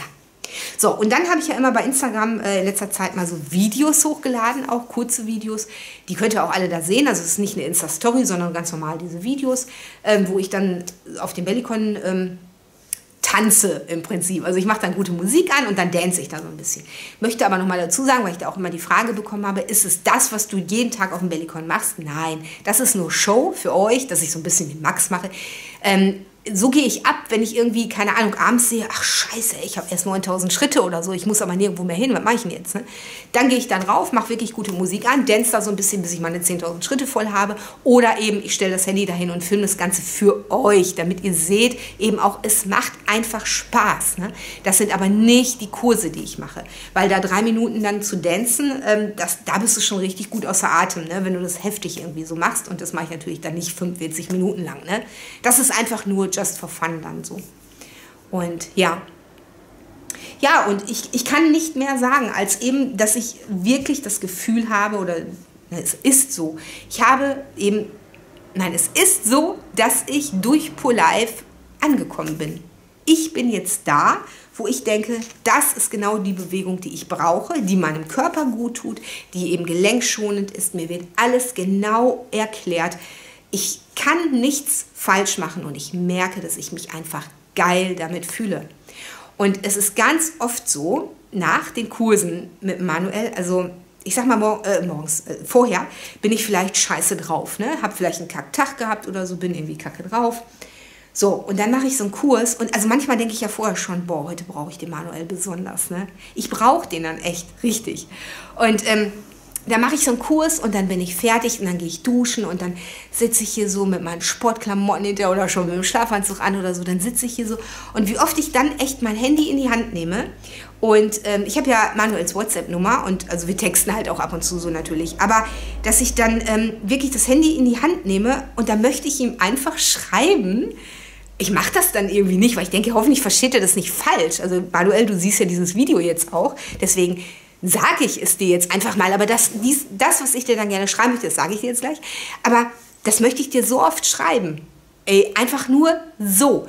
Speaker 1: So, und dann habe ich ja immer bei Instagram in letzter Zeit mal so Videos hochgeladen, auch kurze Videos. Die könnt ihr auch alle da sehen. Also es ist nicht eine Insta-Story, sondern ganz normal diese Videos, wo ich dann auf dem Bellycon tanze im Prinzip. Also ich mache dann gute Musik an und dann dance ich da so ein bisschen. Möchte aber nochmal dazu sagen, weil ich da auch immer die Frage bekommen habe, ist es das, was du jeden Tag auf dem Bellycon machst? Nein, das ist nur Show für euch, dass ich so ein bisschen den Max mache. So gehe ich ab, wenn ich irgendwie, keine Ahnung, abends sehe, ach scheiße, ich habe erst 9000 Schritte oder so, ich muss aber nirgendwo mehr hin, was mache ich denn jetzt? Ne? Dann gehe ich dann rauf, mache wirklich gute Musik an, dance da so ein bisschen, bis ich meine 10.000 Schritte voll habe. Oder eben, ich stelle das Handy dahin und filme das Ganze für euch, damit ihr seht, eben auch, es macht einfach Spaß. Ne? Das sind aber nicht die Kurse, die ich mache. Weil da 3 Minuten dann zu dancen, da bist du schon richtig gut außer Atem, ne? Wenn du das heftig irgendwie so machst. Und das mache ich natürlich dann nicht 45 Minuten lang. Ne? Das ist einfach nur just for fun dann so. Und ja, und ich kann nicht mehr sagen, als eben, dass ich wirklich das Gefühl habe, oder es ist so, es ist so, dass ich durch PurLife angekommen bin. Ich bin jetzt da, wo ich denke, das ist genau die Bewegung, die ich brauche, die meinem Körper gut tut, die eben gelenkschonend ist. Mir wird alles genau erklärt. Ich kann nichts falsch machen und ich merke, dass ich mich einfach geil damit fühle. Und es ist ganz oft so, nach den Kursen mit Manuel, also ich sag mal vorher, bin ich vielleicht scheiße drauf, ne? Hab vielleicht einen Kacktag gehabt oder so, bin irgendwie kacke drauf. So, und dann mache ich so einen Kurs und also manchmal denke ich ja vorher schon, boah, heute brauche ich den Manuel besonders, ne? Ich brauche den dann echt richtig. Und dann mache ich so einen Kurs und dann bin ich fertig und dann gehe ich duschen und dann sitze ich hier so mit meinen Sportklamotten hinter oder schon mit dem Schlafanzug an oder so, dann sitze ich hier so und wie oft ich dann echt mein Handy in die Hand nehme und ich habe ja Manuels WhatsApp-Nummer und also wir texten halt auch ab und zu so natürlich, aber dass ich dann wirklich das Handy in die Hand nehme und dann möchte ich ihm einfach schreiben. Ich mache das dann irgendwie nicht, weil ich denke, hoffentlich versteht er das nicht falsch. Also Manuel, du siehst ja dieses Video jetzt auch, deswegen sage ich es dir jetzt einfach mal, aber das, was ich dir dann gerne schreiben möchte, das sage ich dir jetzt gleich, aber das möchte ich dir so oft schreiben. Ey, einfach nur so.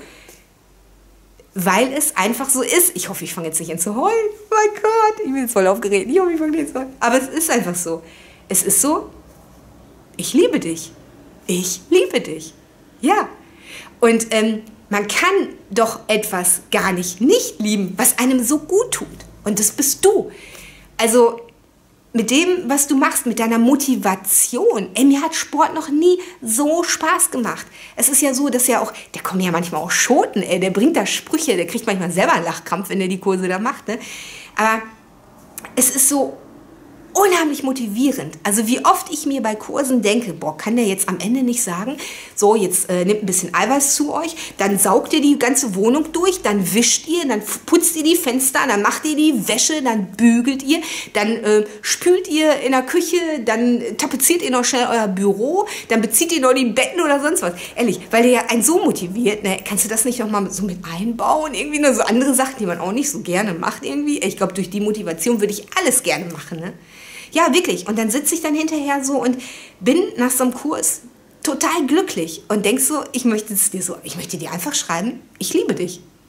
Speaker 1: Weil es einfach so ist. Ich hoffe, ich fange jetzt nicht an zu heulen. Mein Gott, ich bin jetzt voll aufgeregt. Ich hoffe, ich fange nicht an zu heulen. Aber es ist einfach so. Es ist so, ich liebe dich. Ich liebe dich. Ja. Und man kann doch etwas gar nicht lieben, was einem so gut tut. Und das bist du. Also mit dem, was du machst, mit deiner Motivation. Ey, mir hat Sport noch nie so Spaß gemacht. Es ist ja so, dass ja auch, der kommen ja manchmal auch Schoten, ey, der bringt da Sprüche, der kriegt manchmal selber einen Lachkrampf, wenn der die Kurse da macht. Ne? Aber es ist so unheimlich motivierend. Also wie oft ich mir bei Kursen denke, boah, kann der jetzt am Ende nicht sagen, so, jetzt nehmt ein bisschen Eiweiß zu euch, dann saugt ihr die ganze Wohnung durch, dann wischt ihr, dann putzt ihr die Fenster, dann macht ihr die Wäsche, dann bügelt ihr, dann spült ihr in der Küche, dann tapeziert ihr noch schnell euer Büro, dann bezieht ihr noch die Betten oder sonst was. Ehrlich, weil der ja einen so motiviert, ne, kannst du das nicht noch mal so mit einbauen? Irgendwie nur so andere Sachen, die man auch nicht so gerne macht irgendwie. Ich glaube, durch die Motivation würde ich alles gerne machen, ne? Ja, wirklich. Und dann sitze ich dann hinterher so und bin nach so einem Kurs total glücklich und denk so, ich möchte dir einfach schreiben, ich liebe dich.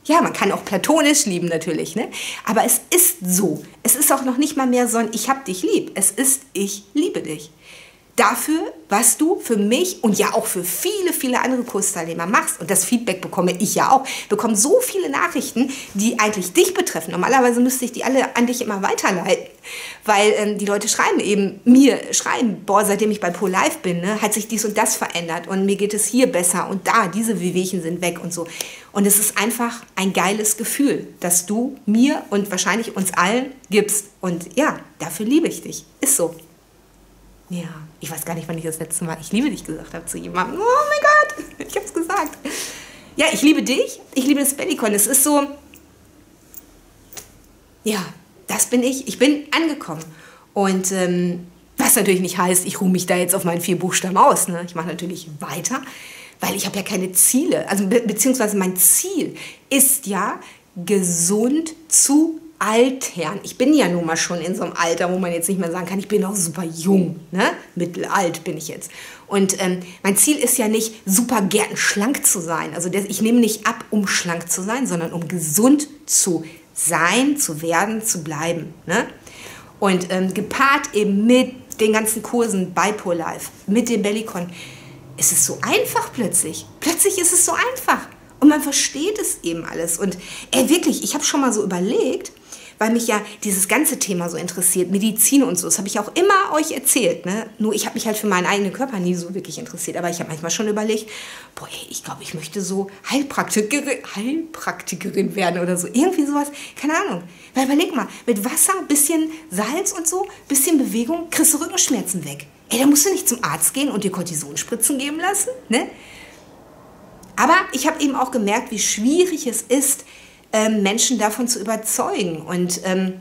Speaker 1: Ja, man kann auch platonisch lieben natürlich, ne? Aber es ist so. Es ist auch noch nicht mal mehr so ein Ich hab dich lieb. Es ist Ich liebe dich. Dafür, was du für mich und ja auch für viele, viele andere Kursteilnehmer machst. Und das Feedback bekomme ich ja auch. Ich bekomme so viele Nachrichten, die eigentlich dich betreffen. Normalerweise müsste ich die alle an dich immer weiterleiten. Weil die Leute schreiben, boah, seitdem ich bei ProLife bin, ne, hat sich dies und das verändert. Und mir geht es hier besser und da, diese Wehwehchen sind weg und so. Und es ist einfach ein geiles Gefühl, dass du mir und wahrscheinlich uns allen gibst. Und ja, dafür liebe ich dich. Ist so. Ja, ich weiß gar nicht, wann ich das letzte Mal Ich liebe dich gesagt habe zu jemandem. Oh mein Gott, ich habe es gesagt. Ja, ich liebe dich, ich liebe das Bellycon. Es ist so, ja, das bin ich. Ich bin angekommen. Und was natürlich nicht heißt, ich ruhe mich da jetzt auf meinen 4 Buchstaben aus. Ne? Ich mache natürlich weiter, weil ich habe ja keine Ziele. Also beziehungsweise mein Ziel ist ja, gesund zu altern. Ich bin ja nun mal schon in so einem Alter, wo man jetzt nicht mehr sagen kann, ich bin noch super jung, ne? Mittelalt bin ich jetzt. Und mein Ziel ist ja nicht, super gern schlank zu sein. Also ich nehme nicht ab, um schlank zu sein, sondern um gesund zu sein, zu werden, zu bleiben. Ne? Und gepaart eben mit den ganzen Kursen bei ProLife, mit dem Bellycon, ist es so einfach plötzlich. Plötzlich ist es so einfach. Und man versteht es eben alles. Und wirklich, ich habe schon mal so überlegt, weil mich ja dieses ganze Thema so interessiert, Medizin und so, das habe ich auch immer euch erzählt. Ne? Nur ich habe mich halt für meinen eigenen Körper nie so wirklich interessiert. Aber ich habe manchmal schon überlegt, boah, ich glaube, ich möchte so Heilpraktikerin werden oder so. Irgendwie sowas, keine Ahnung. Weil überleg mal, mit Wasser, bisschen Salz und so, bisschen Bewegung, kriegst du Rückenschmerzen weg. Ey, da musst du nicht zum Arzt gehen und dir Kortisonspritzen geben lassen, ne? Aber ich habe eben auch gemerkt, wie schwierig es ist, Menschen davon zu überzeugen. Und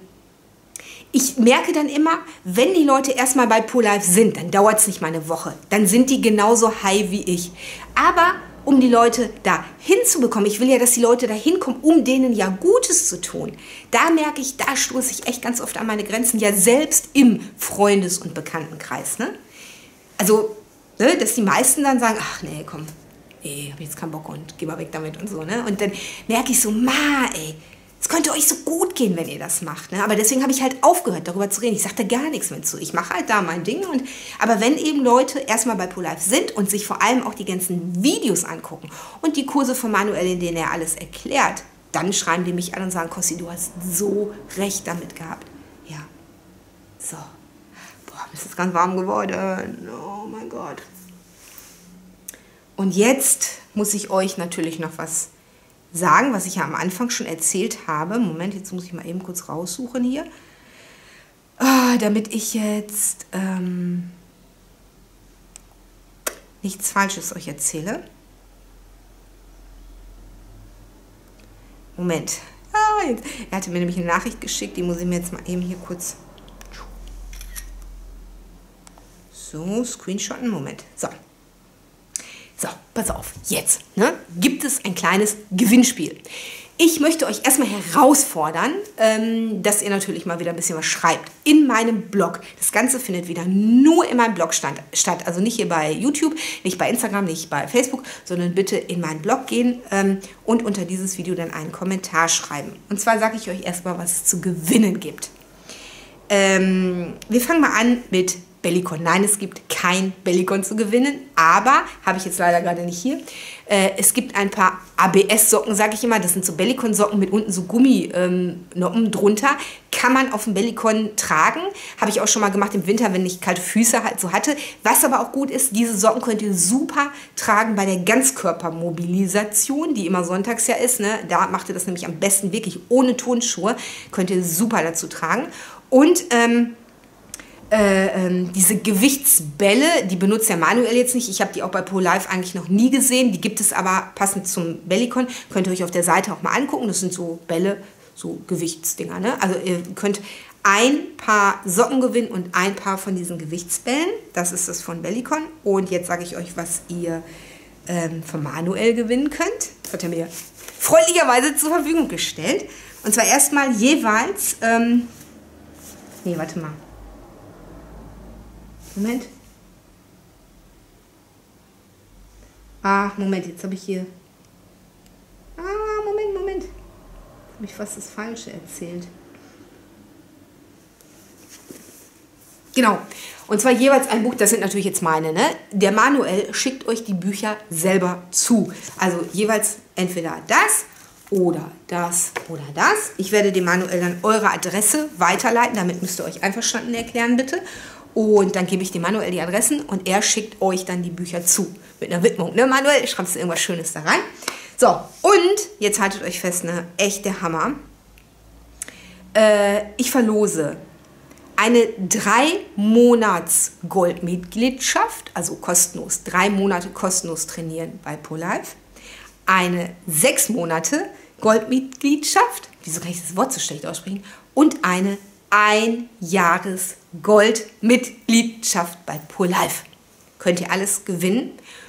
Speaker 1: ich merke dann immer, wenn die Leute erstmal bei ProLife sind, dann dauert es nicht mal eine Woche. Dann sind die genauso high wie ich. Aber um die Leute da hinzubekommen, ich will ja, dass die Leute da hinkommen, um denen ja Gutes zu tun. Da merke ich, da stoße ich echt ganz oft an meine Grenzen, ja selbst im Freundes- und Bekanntenkreis. Ne? Also, ne, dass die meisten dann sagen, ach nee, komm, habe jetzt keinen Bock und geh mal weg damit und so. Ne? Und dann merke ich so, es könnte euch so gut gehen, wenn ihr das macht. Ne? Aber deswegen habe ich halt aufgehört, darüber zu reden. Ich sagte gar nichts mehr zu. Ich mache halt da mein Ding. Aber wenn eben Leute erstmal bei ProLife sind und sich vor allem auch die ganzen Videos angucken und die Kurse von Manuel, in denen er alles erklärt, dann schreiben die mich an und sagen, Kossi, du hast so recht damit gehabt. Ja, so. Boah, mir ist jetzt ganz warm geworden. Oh mein Gott. Und jetzt muss ich euch natürlich noch was sagen, was ich ja am Anfang schon erzählt habe. Moment, jetzt muss ich mal eben kurz raussuchen hier. Damit ich jetzt nichts Falsches euch erzähle. Moment. Er hatte mir nämlich eine Nachricht geschickt, die muss ich mir jetzt mal eben hier kurz so screenshotten. Moment. So, pass auf, jetzt gibt es ein kleines Gewinnspiel. Ich möchte euch erstmal herausfordern, dass ihr natürlich mal wieder ein bisschen was schreibt in meinem Blog. Das Ganze findet wieder nur in meinem Blog statt. Also nicht hier bei YouTube, nicht bei Instagram, nicht bei Facebook, sondern bitte in meinen Blog gehen und unter dieses Video dann einen Kommentar schreiben. Und zwar sage ich euch erstmal, was es zu gewinnen gibt. Wir fangen mal an mit Bellycon. Nein, es gibt kein Bellycon zu gewinnen, aber, habe ich jetzt leider gerade nicht hier, es gibt ein paar ABS-Socken, sage ich immer, das sind so Bellycon-Socken mit unten so Gumminoppen drunter, kann man auf dem Bellycon tragen, habe ich auch schon mal gemacht im Winter, wenn ich kalte Füße halt so hatte. Was aber auch gut ist, diese Socken könnt ihr super tragen bei der Ganzkörpermobilisation, die immer sonntags ja ist, ne? Da macht ihr das nämlich am besten wirklich ohne Turnschuhe, könnt ihr super dazu tragen. Und diese Gewichtsbälle, die benutzt der Manuel jetzt nicht. Ich habe die auch bei ProLife eigentlich noch nie gesehen. Die gibt es aber passend zum Bellycon. Könnt ihr euch auf der Seite auch mal angucken. Das sind so Bälle, so Gewichtsdinger. Ne? Also ihr könnt ein Paar Socken gewinnen und ein Paar von diesen Gewichtsbällen. Das ist das von Bellycon. Und jetzt sage ich euch, was ihr von Manuel gewinnen könnt. Das hat er mir freundlicherweise zur Verfügung gestellt. Und zwar erstmal jeweils... nee, warte mal. Moment. Moment, jetzt habe ich hier... Moment. Habe ich fast das Falsche erzählt. Genau. Und zwar jeweils ein Buch, das sind natürlich jetzt meine, ne? Der Manuel schickt euch die Bücher selber zu. Also jeweils entweder das oder das oder das. Ich werde dem Manuel dann eure Adresse weiterleiten. Damit müsst ihr euch einverstanden erklären, bitte. Und dann gebe ich dem Manuel die Adressen und er schickt euch dann die Bücher zu. Mit einer Widmung, ne, Manuel? Schreibst du irgendwas Schönes da rein. So, und jetzt haltet euch fest, ne? Echt der Hammer. Ich verlose eine 3-Monats-Goldmitgliedschaft, also kostenlos, 3 Monate kostenlos trainieren bei ProLife. Eine 6 Monate Goldmitgliedschaft, wieso kann ich das Wort so schlecht aussprechen, und eine 1 Jahres Goldmitgliedschaft bei ProLife. Könnt ihr alles gewinnen.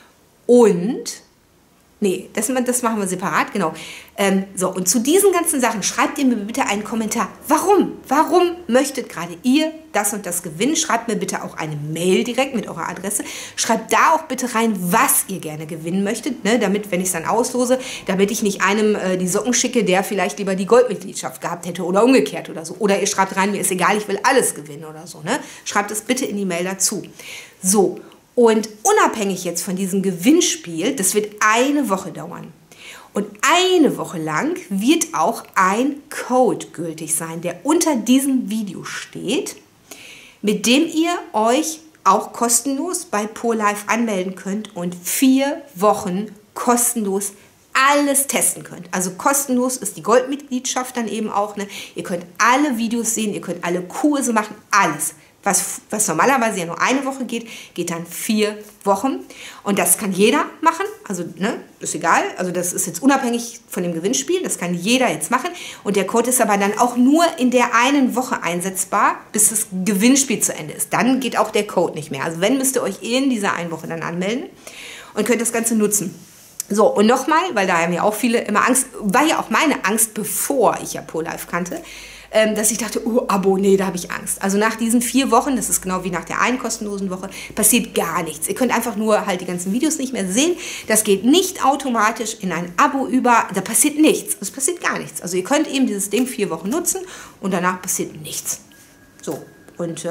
Speaker 1: Und, nee, das machen wir separat, genau. So, und zu diesen ganzen Sachen schreibt ihr mir bitte einen Kommentar. Warum? Warum möchtet gerade ihr das und das gewinnen? Schreibt mir bitte auch eine Mail direkt mit eurer Adresse. Schreibt da auch bitte rein, was ihr gerne gewinnen möchtet, ne? Damit, wenn ich es dann auslose, damit ich nicht einem die Socken schicke, der vielleicht lieber die Goldmitgliedschaft gehabt hätte oder umgekehrt oder so. Oder ihr schreibt rein, mir ist egal, ich will alles gewinnen oder so, ne? Schreibt es bitte in die Mail dazu. So, und unabhängig jetzt von diesem Gewinnspiel, das wird eine Woche dauern. Und eine Woche lang wird auch ein Code gültig sein, der unter diesem Video steht, mit dem ihr euch auch kostenlos bei ProLife anmelden könnt und 4 Wochen kostenlos alles testen könnt. Also kostenlos ist die Goldmitgliedschaft dann eben auch. Ne? Ihr könnt alle Videos sehen, ihr könnt alle Kurse machen, alles. Was normalerweise ja nur eine Woche geht, geht dann 4 Wochen. Und das kann jeder machen. Also, ne, ist egal. Also, das ist jetzt unabhängig von dem Gewinnspiel. Das kann jeder jetzt machen. Und der Code ist aber dann auch nur in der einen Woche einsetzbar, bis das Gewinnspiel zu Ende ist. Dann geht auch der Code nicht mehr. Also, wenn, müsst ihr euch in dieser einen Woche dann anmelden und könnt das Ganze nutzen. So, und nochmal, weil da haben ja auch viele immer Angst, war ja auch meine Angst, bevor ich ja ProLife kannte, dass ich dachte, oh, Abo, nee, da habe ich Angst. Also nach diesen 4 Wochen, das ist genau wie nach der einen kostenlosen Woche, passiert gar nichts. Ihr könnt einfach nur halt die ganzen Videos nicht mehr sehen. Das geht nicht automatisch in ein Abo über, da passiert nichts. Es passiert gar nichts. Also ihr könnt eben dieses Ding 4 Wochen nutzen und danach passiert nichts. So, und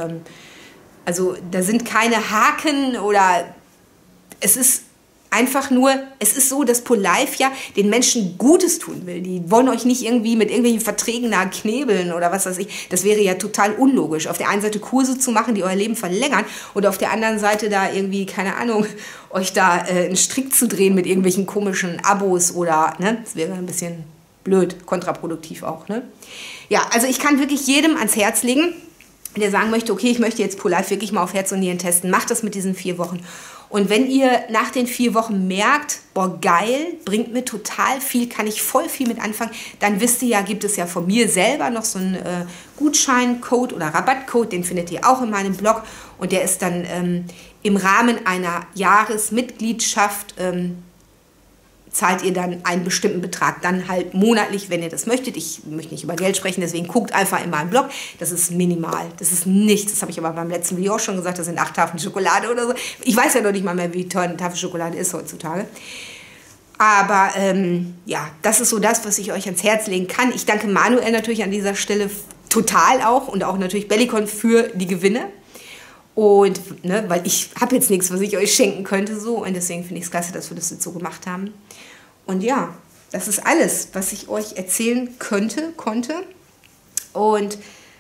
Speaker 1: also da sind keine Haken oder es ist einfach nur, es ist so, dass ProLife ja den Menschen Gutes tun will. Die wollen euch nicht irgendwie mit irgendwelchen Verträgen da knebeln oder was weiß ich. Das wäre ja total unlogisch. Auf der einen Seite Kurse zu machen, die euer Leben verlängern und auf der anderen Seite da irgendwie, keine Ahnung, euch da einen Strick zu drehen mit irgendwelchen komischen Abos oder, ne, das wäre ein bisschen blöd, kontraproduktiv auch, ne. Ja, also ich kann wirklich jedem ans Herz legen, der sagen möchte, okay, ich möchte jetzt ProLife wirklich mal auf Herz und Nieren testen, macht das mit diesen 4 Wochen. Und wenn ihr nach den 4 Wochen merkt, boah, geil, bringt mir total viel, kann ich voll viel mit anfangen, dann wisst ihr ja, gibt es ja von mir selber noch so einen Gutscheincode oder Rabattcode, den findet ihr auch in meinem Blog. Und der ist dann im Rahmen einer Jahresmitgliedschaft, zahlt ihr dann einen bestimmten Betrag, dann halt monatlich, wenn ihr das möchtet. Ich möchte nicht über Geld sprechen, deswegen guckt einfach in meinem Blog. Das ist minimal, das ist nichts. Das habe ich aber beim letzten Video auch schon gesagt, das sind 8 Tafeln Schokolade oder so. Ich weiß ja noch nicht mal mehr, wie teuer eine Tafel Schokolade ist heutzutage. Aber ja, das ist so das, was ich euch ans Herz legen kann. Ich danke Manuel natürlich an dieser Stelle total auch und auch natürlich Bellicon für die Gewinne. Und, ne, weil ich habe jetzt nichts, was ich euch schenken könnte, so. Und deswegen finde ich es klasse, dass wir das jetzt so gemacht haben. Und ja, das ist alles, was ich euch erzählen konnte. Und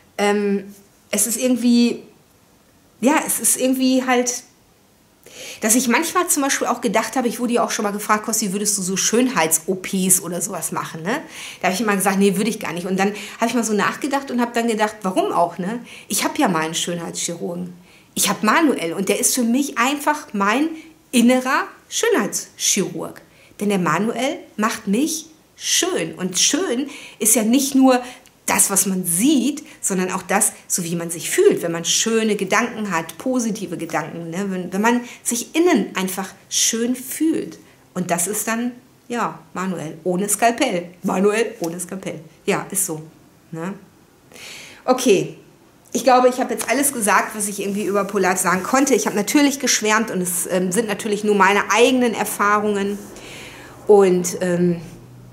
Speaker 1: es ist irgendwie, ja, es ist irgendwie halt, dass ich manchmal zum Beispiel auch gedacht habe, ich wurde ja auch schon mal gefragt, Kossi, würdest du so Schönheits-OPs oder sowas machen, ne? Da habe ich immer gesagt, nee, würde ich gar nicht. Und dann habe ich mal so nachgedacht und habe dann gedacht, warum auch, ne? Ich habe ja mal einen Schönheitschirurgen. Ich habe Manuel und der ist für mich einfach mein innerer Schönheitschirurg. Denn der Manuel macht mich schön. Und schön ist ja nicht nur das, was man sieht, sondern auch das, so wie man sich fühlt, wenn man schöne Gedanken hat, positive Gedanken, ne? Wenn man sich innen einfach schön fühlt. Und das ist dann, ja, Manuel ohne Skalpell. Manuel ohne Skalpell. Ja, ist so. Ne? Okay. Ich glaube, ich habe jetzt alles gesagt, was ich irgendwie über ProLife sagen konnte. Ich habe natürlich geschwärmt und es sind natürlich nur meine eigenen Erfahrungen. Und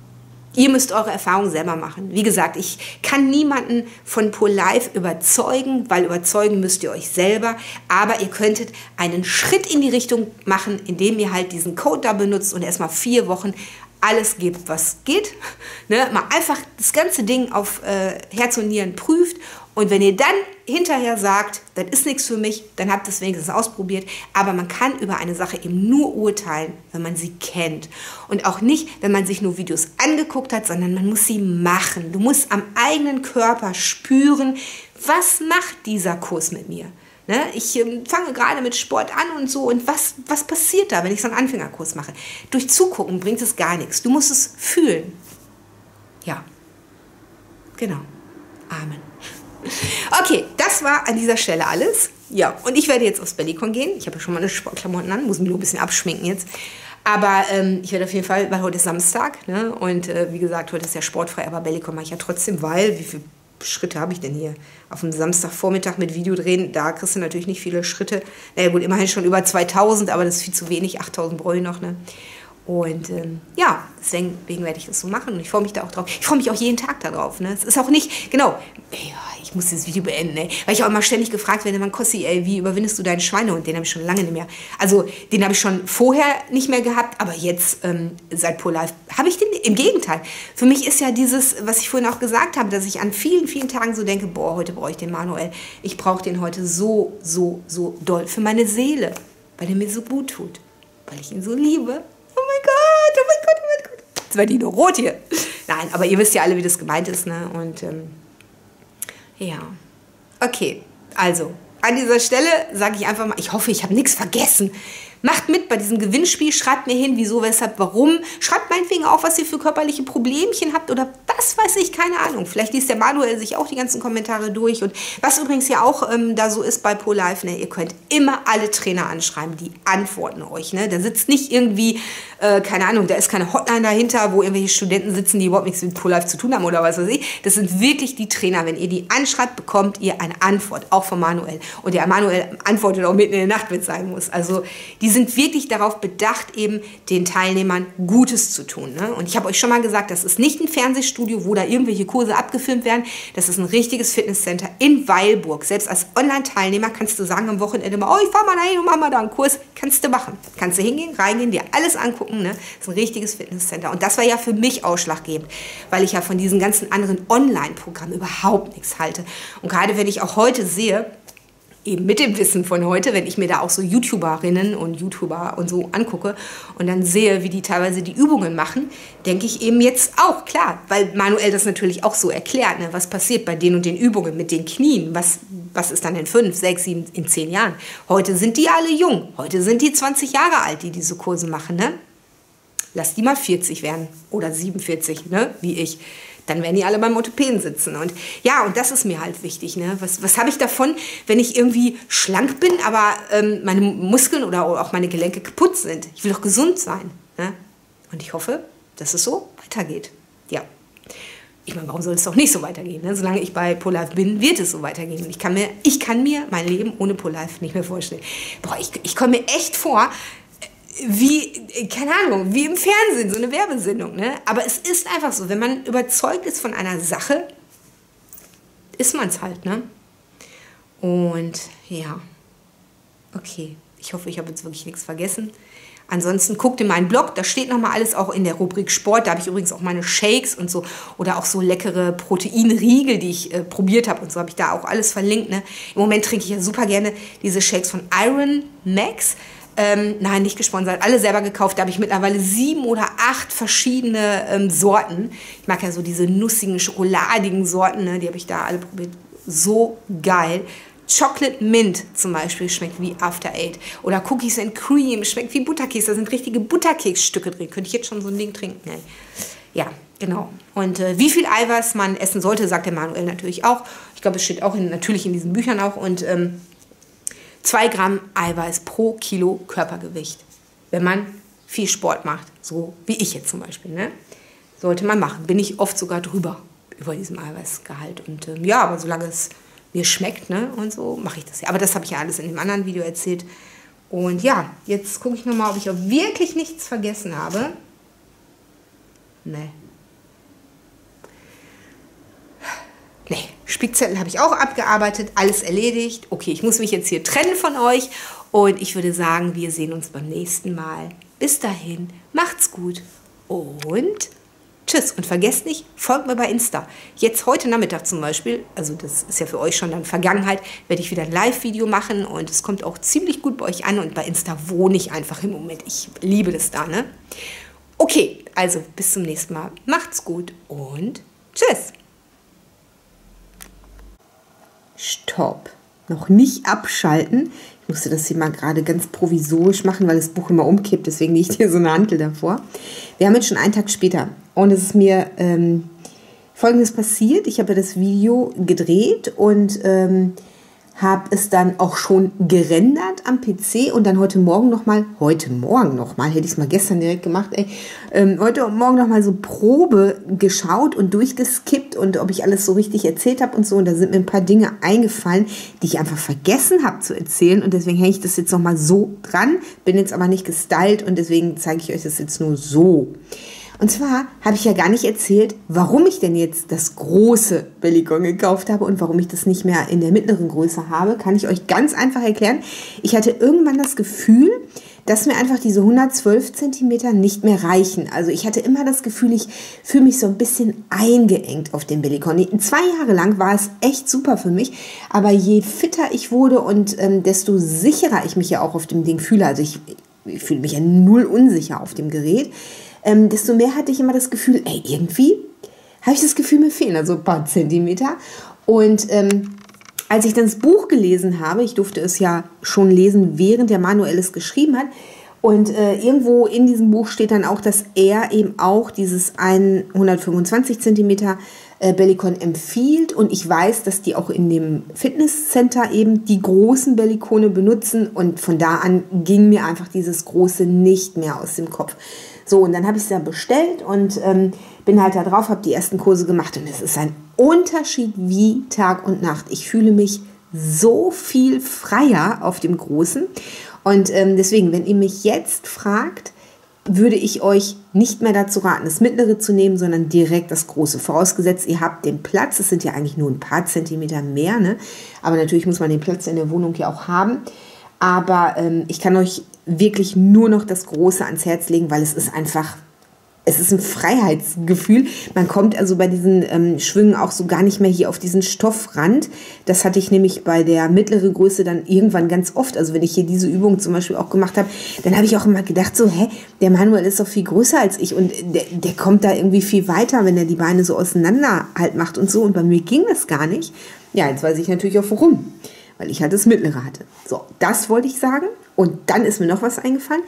Speaker 1: Ihr müsst eure Erfahrungen selber machen. Wie gesagt, ich kann niemanden von ProLife überzeugen, weil überzeugen müsst ihr euch selber. Aber ihr könntet einen Schritt in die Richtung machen, indem ihr halt diesen Code da benutzt und erstmal 4 Wochen alles gebt, was geht. Ne? Mal einfach das ganze Ding auf Herz und Nieren prüft. Und wenn ihr dann hinterher sagt, das ist nichts für mich, dann habt ihr es wenigstens ausprobiert. Aber man kann über eine Sache eben nur urteilen, wenn man sie kennt. Und auch nicht, wenn man sich nur Videos angeguckt hat, sondern man muss sie machen. Du musst am eigenen Körper spüren, was macht dieser Kurs mit mir? Ne? Ich fange gerade mit Sport an und so. Und was passiert da, wenn ich so einen Anfängerkurs mache? Durch Zugucken bringt es gar nichts. Du musst es fühlen. Ja, genau. Amen. Okay, das war an dieser Stelle alles. Ja, und ich werde jetzt aufs Bellycon gehen. Ich habe ja schon meine Sportklamotten an, muss mich nur ein bisschen abschminken jetzt. Aber ich werde auf jeden Fall, weil heute ist Samstag, ne? Und wie gesagt, heute ist ja sportfrei, aber Bellycon mache ich ja trotzdem, weil, wie viele Schritte habe ich denn hier? Auf dem Samstagvormittag mit Video drehen, da kriegst du natürlich nicht viele Schritte. Naja gut, immerhin schon über 2000, aber das ist viel zu wenig, 8000 brauche ich noch, ne? Und ja, deswegen werde ich das so machen und ich freue mich da auch drauf. Ich freue mich auch jeden Tag darauf. Ne? Es ist auch nicht, genau, ich muss dieses Video beenden, ey, weil ich auch immer ständig gefragt werde, man Kossi, ey, wie überwindest du deinen Schweinehund? Den habe ich schon lange nicht mehr. Also den habe ich schon vorher nicht mehr gehabt, aber jetzt seit ProLife habe ich den, im Gegenteil. Für mich ist ja dieses, was ich vorhin auch gesagt habe, dass ich an vielen, vielen Tagen so denke, boah, heute brauche ich den Manuel. Ich brauche den heute so, so, so doll für meine Seele, weil er mir so gut tut, weil ich ihn so liebe. Oh mein Gott, oh mein Gott, oh mein Gott. Jetzt wird die nur rot hier. Nein, aber ihr wisst ja alle, wie das gemeint ist, ne? Und ja. Okay, also an dieser Stelle sage ich einfach mal, ich hoffe, ich habe nichts vergessen. Macht mit bei diesem Gewinnspiel, schreibt mir hin, wieso, weshalb, warum. Schreibt meinetwegen auch, was ihr für körperliche Problemchen habt oder was weiß ich, keine Ahnung. Vielleicht liest der Manuel sich auch die ganzen Kommentare durch. Und was übrigens ja auch da so ist bei ProLife, ne, ihr könnt immer alle Trainer anschreiben, die antworten euch. Ne? Da sitzt nicht irgendwie, keine Ahnung, da ist keine Hotline dahinter, wo irgendwelche Studenten sitzen, die überhaupt nichts mit ProLife zu tun haben oder was weiß ich. Das sind wirklich die Trainer. Wenn ihr die anschreibt, bekommt ihr eine Antwort, auch von Manuel. Und der Manuel antwortet auch mitten in der Nacht, wenn es sein muss. Also die sind wirklich darauf bedacht, eben den Teilnehmern Gutes zu tun. Ne? Und ich habe euch schon mal gesagt, das ist nicht ein Fernsehstudio, wo da irgendwelche Kurse abgefilmt werden. Das ist ein richtiges Fitnesscenter in Weilburg. Selbst als Online-Teilnehmer kannst du sagen am Wochenende mal, oh, ich fahr mal dahin und mach mal da einen Kurs. Kannst du machen. Kannst du hingehen, reingehen, dir alles angucken. Ne? Das ist ein richtiges Fitnesscenter. Und das war ja für mich ausschlaggebend, weil ich ja von diesen ganzen anderen Online-Programmen überhaupt nichts halte. Und gerade wenn ich auch heute sehe, eben mit dem Wissen von heute, wenn ich mir da auch so YouTuberinnen und YouTuber und so angucke und dann sehe, wie die teilweise die Übungen machen, denke ich eben jetzt auch, klar, weil Manuel das natürlich auch so erklärt, ne, was passiert bei den und den Übungen mit den Knien, was ist dann in 5, 6, 7, in 10 Jahren. Heute sind die alle jung, heute sind die 20 Jahre alt, die diese Kurse machen, ne? Lass die mal 40 werden oder 47, ne, wie ich. Dann werden die alle beim Orthopäden sitzen. Und ja, und das ist mir halt wichtig. Ne? Was habe ich davon, wenn ich irgendwie schlank bin, aber meine Muskeln oder auch meine Gelenke kaputt sind? Ich will doch gesund sein. Ne? Und ich hoffe, dass es so weitergeht. Ja. Ich meine, warum soll es doch nicht so weitergehen? Ne? Solange ich bei ProLife bin, wird es so weitergehen. Ich kann mir mein Leben ohne ProLife nicht mehr vorstellen. Boah, ich komme mir echt vor, wie, keine Ahnung, wie im Fernsehen, so eine Werbesendung, ne? Aber es ist einfach so, wenn man überzeugt ist von einer Sache, ist man es halt, ne? Und ja, okay, ich hoffe, ich habe jetzt wirklich nichts vergessen. Ansonsten guckt in meinen Blog, da steht nochmal alles auch in der Rubrik Sport. Da habe ich übrigens auch meine Shakes und so oder auch so leckere Proteinriegel, die ich probiert habe und so habe ich da auch alles verlinkt, ne? Im Moment trinke ich ja super gerne diese Shakes von Iron Max. Nein, nicht gesponsert, alle selber gekauft. Da habe ich mittlerweile 7 oder 8 verschiedene Sorten. Ich mag ja so diese nussigen, schokoladigen Sorten, ne? Die habe ich da alle probiert. So geil. Chocolate Mint zum Beispiel schmeckt wie After Eight. Oder Cookies and Cream schmeckt wie Butterkeks. Da sind richtige Butterkeksstücke drin. Könnte ich jetzt schon so ein Ding trinken? Nee. Ja, genau. Und wie viel Eiweiß man essen sollte, sagt der Manuel natürlich auch. Ich glaube, es steht auch natürlich in diesen Büchern auch. Und 2 Gramm Eiweiß pro Kilo Körpergewicht, wenn man viel Sport macht, so wie ich jetzt zum Beispiel, ne? Sollte man machen. Bin ich oft sogar drüber, über diesem Eiweißgehalt. Und ja, aber solange es mir schmeckt, ne, und so, mache ich das ja. Aber das habe ich ja alles in dem anderen Video erzählt. Und ja, jetzt gucke ich nochmal, ob ich auch wirklich nichts vergessen habe. Ne. Spickzettel habe ich auch abgearbeitet, alles erledigt. Okay, ich muss mich jetzt hier trennen von euch und ich würde sagen, wir sehen uns beim nächsten Mal. Bis dahin, macht's gut und tschüss. Und vergesst nicht, folgt mir bei Insta. Jetzt heute Nachmittag zum Beispiel, also das ist ja für euch schon dann Vergangenheit, werde ich wieder ein Live-Video machen und es kommt auch ziemlich gut bei euch an und bei Insta wohne ich einfach im Moment. Ich liebe das da, ne? Okay, also bis zum nächsten Mal. Macht's gut und tschüss. Stopp. Noch nicht abschalten. Ich musste das hier mal gerade ganz provisorisch machen, weil das Buch immer umkippt. Deswegen liegt hier so eine Hantel davor. Wir haben jetzt schon einen Tag später. Und es ist mir Folgendes passiert. Ich habe ja das Video gedreht und habe es dann auch schon gerendert am PC und dann heute Morgen nochmal, hätte ich es mal gestern direkt gemacht, heute Morgen nochmal so Probe geschaut und durchgeskippt und ob ich alles so richtig erzählt habe und so. Und da sind mir ein paar Dinge eingefallen, die ich einfach vergessen habe zu erzählen und deswegen hänge ich das jetzt nochmal so dran, bin jetzt aber nicht gestylt und deswegen zeige ich euch das jetzt nur so. Und zwar habe ich ja gar nicht erzählt, warum ich denn jetzt das große Bellicon gekauft habe und warum ich das nicht mehr in der mittleren Größe habe, kann ich euch ganz einfach erklären. Ich hatte irgendwann das Gefühl, dass mir einfach diese 112 cm nicht mehr reichen. Also ich hatte immer das Gefühl, ich fühle mich so ein bisschen eingeengt auf dem Bellicon. 2 Jahre lang war es echt super für mich, aber je fitter ich wurde und desto sicherer ich mich ja auch auf dem Ding fühle, also ich fühle mich ja null unsicher auf dem Gerät, desto mehr hatte ich immer das Gefühl, irgendwie habe ich das Gefühl, mir fehlen also ein paar Zentimeter. Und als ich dann das Buch gelesen habe, ich durfte es ja schon lesen, während der Manuel es geschrieben hat, und irgendwo in diesem Buch steht dann auch, dass er eben auch dieses 125 cm Bellicon empfiehlt. Und ich weiß, dass die auch in dem Fitnesscenter eben die großen Bellicone benutzen. Und von da an ging mir einfach dieses große nicht mehr aus dem Kopf. So, und dann habe ich es ja bestellt und bin halt da drauf, habe die ersten Kurse gemacht. Und es ist ein Unterschied wie Tag und Nacht. Ich fühle mich so viel freier auf dem Großen. Und deswegen, wenn ihr mich jetzt fragt, würde ich euch nicht mehr dazu raten, das Mittlere zu nehmen, sondern direkt das Große. Vorausgesetzt, ihr habt den Platz. Es sind ja eigentlich nur ein paar Zentimeter mehr, ne? Aber natürlich muss man den Platz in der Wohnung ja auch haben. Aber ich kann euch wirklich nur noch das Große ans Herz legen, weil es ist einfach, es ist ein Freiheitsgefühl. Man kommt also bei diesen Schwüngen auch so gar nicht mehr hier auf diesen Stoffrand. Das hatte ich nämlich bei der mittleren Größe dann irgendwann ganz oft. Also wenn ich hier diese Übung zum Beispiel auch gemacht habe, dann habe ich auch immer gedacht so, der Manuel ist doch viel größer als ich und der kommt da irgendwie viel weiter, wenn er die Beine so auseinander halt macht und so. Und bei mir ging das gar nicht. Ja, jetzt weiß ich natürlich auch warum. Weil ich halt das Mittlere hatte. So, das wollte ich sagen. Und dann ist mir noch was eingefallen.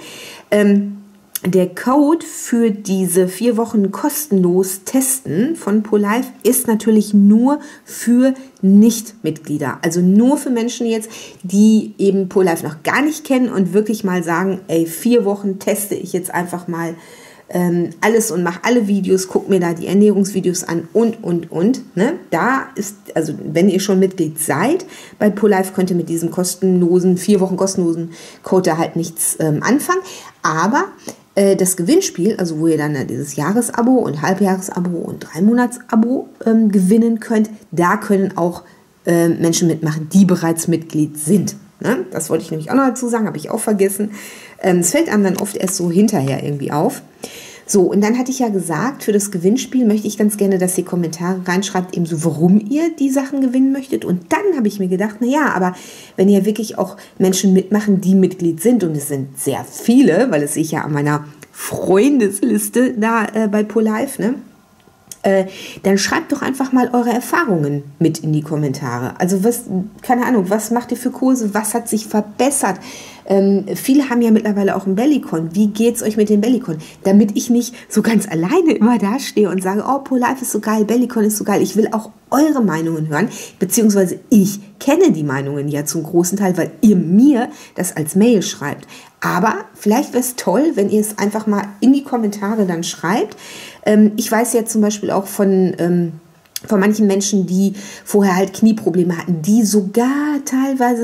Speaker 1: Der Code für diese 4 Wochen kostenlos Testen von ProLife ist natürlich nur für Nichtmitglieder. Also nur für Menschen jetzt, die eben ProLife noch gar nicht kennen und wirklich mal sagen, 4 Wochen teste ich jetzt einfach mal alles und mache alle Videos, gucke mir da die Ernährungsvideos an und. Ne? Da ist, also wenn ihr schon Mitglied seid bei ProLife, könnt ihr mit diesem kostenlosen, 4 Wochen kostenlosen Code da halt nichts anfangen. Aber das Gewinnspiel, also wo ihr dann dieses Jahresabo und Halbjahresabo und 3-Monats-Abo gewinnen könnt, da können auch Menschen mitmachen, die bereits Mitglied sind. Ne? Das wollte ich nämlich auch noch dazu sagen, habe ich auch vergessen. Es fällt einem dann oft erst so hinterher irgendwie auf. So, und dann hatte ich ja gesagt, für das Gewinnspiel möchte ich ganz gerne, dass ihr Kommentare reinschreibt, eben so, warum ihr die Sachen gewinnen möchtet. Und dann habe ich mir gedacht, naja, aber wenn ihr wirklich auch Menschen mitmachen, die Mitglied sind, und es sind sehr viele, weil es sehe ich ja an meiner Freundesliste da bei ProLife, ne? Dann schreibt doch einfach mal eure Erfahrungen mit in die Kommentare. Also keine Ahnung, was macht ihr für Kurse, was hat sich verbessert? Viele haben ja mittlerweile auch ein Bellicon. Wie geht's euch mit dem Bellicon? Damit ich nicht so ganz alleine immer dastehe und sage, oh, ProLife ist so geil, Bellicon ist so geil. Ich will auch eure Meinungen hören, beziehungsweise ich kenne die Meinungen ja zum großen Teil, weil ihr mir das als Mail schreibt. Aber vielleicht wäre es toll, wenn ihr es einfach mal in die Kommentare dann schreibt. Ich weiß ja zum Beispiel auch von manchen Menschen, die vorher halt Knieprobleme hatten, die sogar teilweise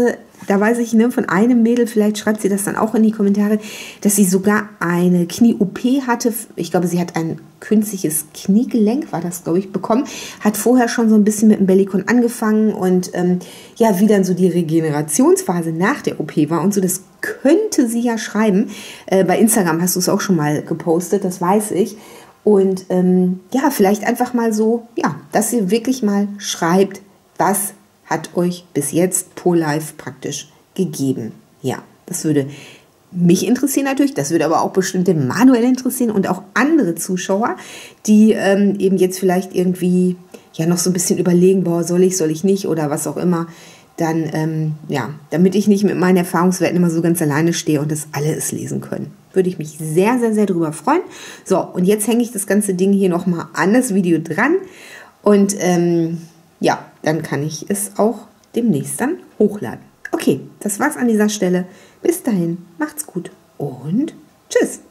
Speaker 1: da weiß ich, ne, von einem Mädel, vielleicht schreibt sie das dann auch in die Kommentare, dass sie sogar eine Knie-OP hatte. Ich glaube, sie hat ein künstliches Kniegelenk, war das, glaube ich, bekommen. Hat vorher schon so ein bisschen mit dem Bellicon angefangen und ja, wie dann so die Regenerationsphase nach der OP war und so, das könnte sie ja schreiben. Bei Instagram hast du es auch schon mal gepostet, das weiß ich. Und ja, vielleicht einfach mal so, ja, dass ihr wirklich mal schreibt, was hat euch bis jetzt ProLife praktisch gegeben. Ja, das würde mich interessieren natürlich, das würde aber auch bestimmt den Manuel interessieren und auch andere Zuschauer, die eben jetzt vielleicht irgendwie ja noch so ein bisschen überlegen, boah, soll ich nicht oder was auch immer. Dann, ja, damit ich nicht mit meinen Erfahrungswerten immer so ganz alleine stehe und das alle es lesen können. Würde ich mich sehr, sehr, sehr drüber freuen. So, und jetzt hänge ich das ganze Ding hier nochmal an das Video dran und ja, dann kann ich es auch demnächst dann hochladen. Okay, das war's an dieser Stelle. Bis dahin, macht's gut und tschüss.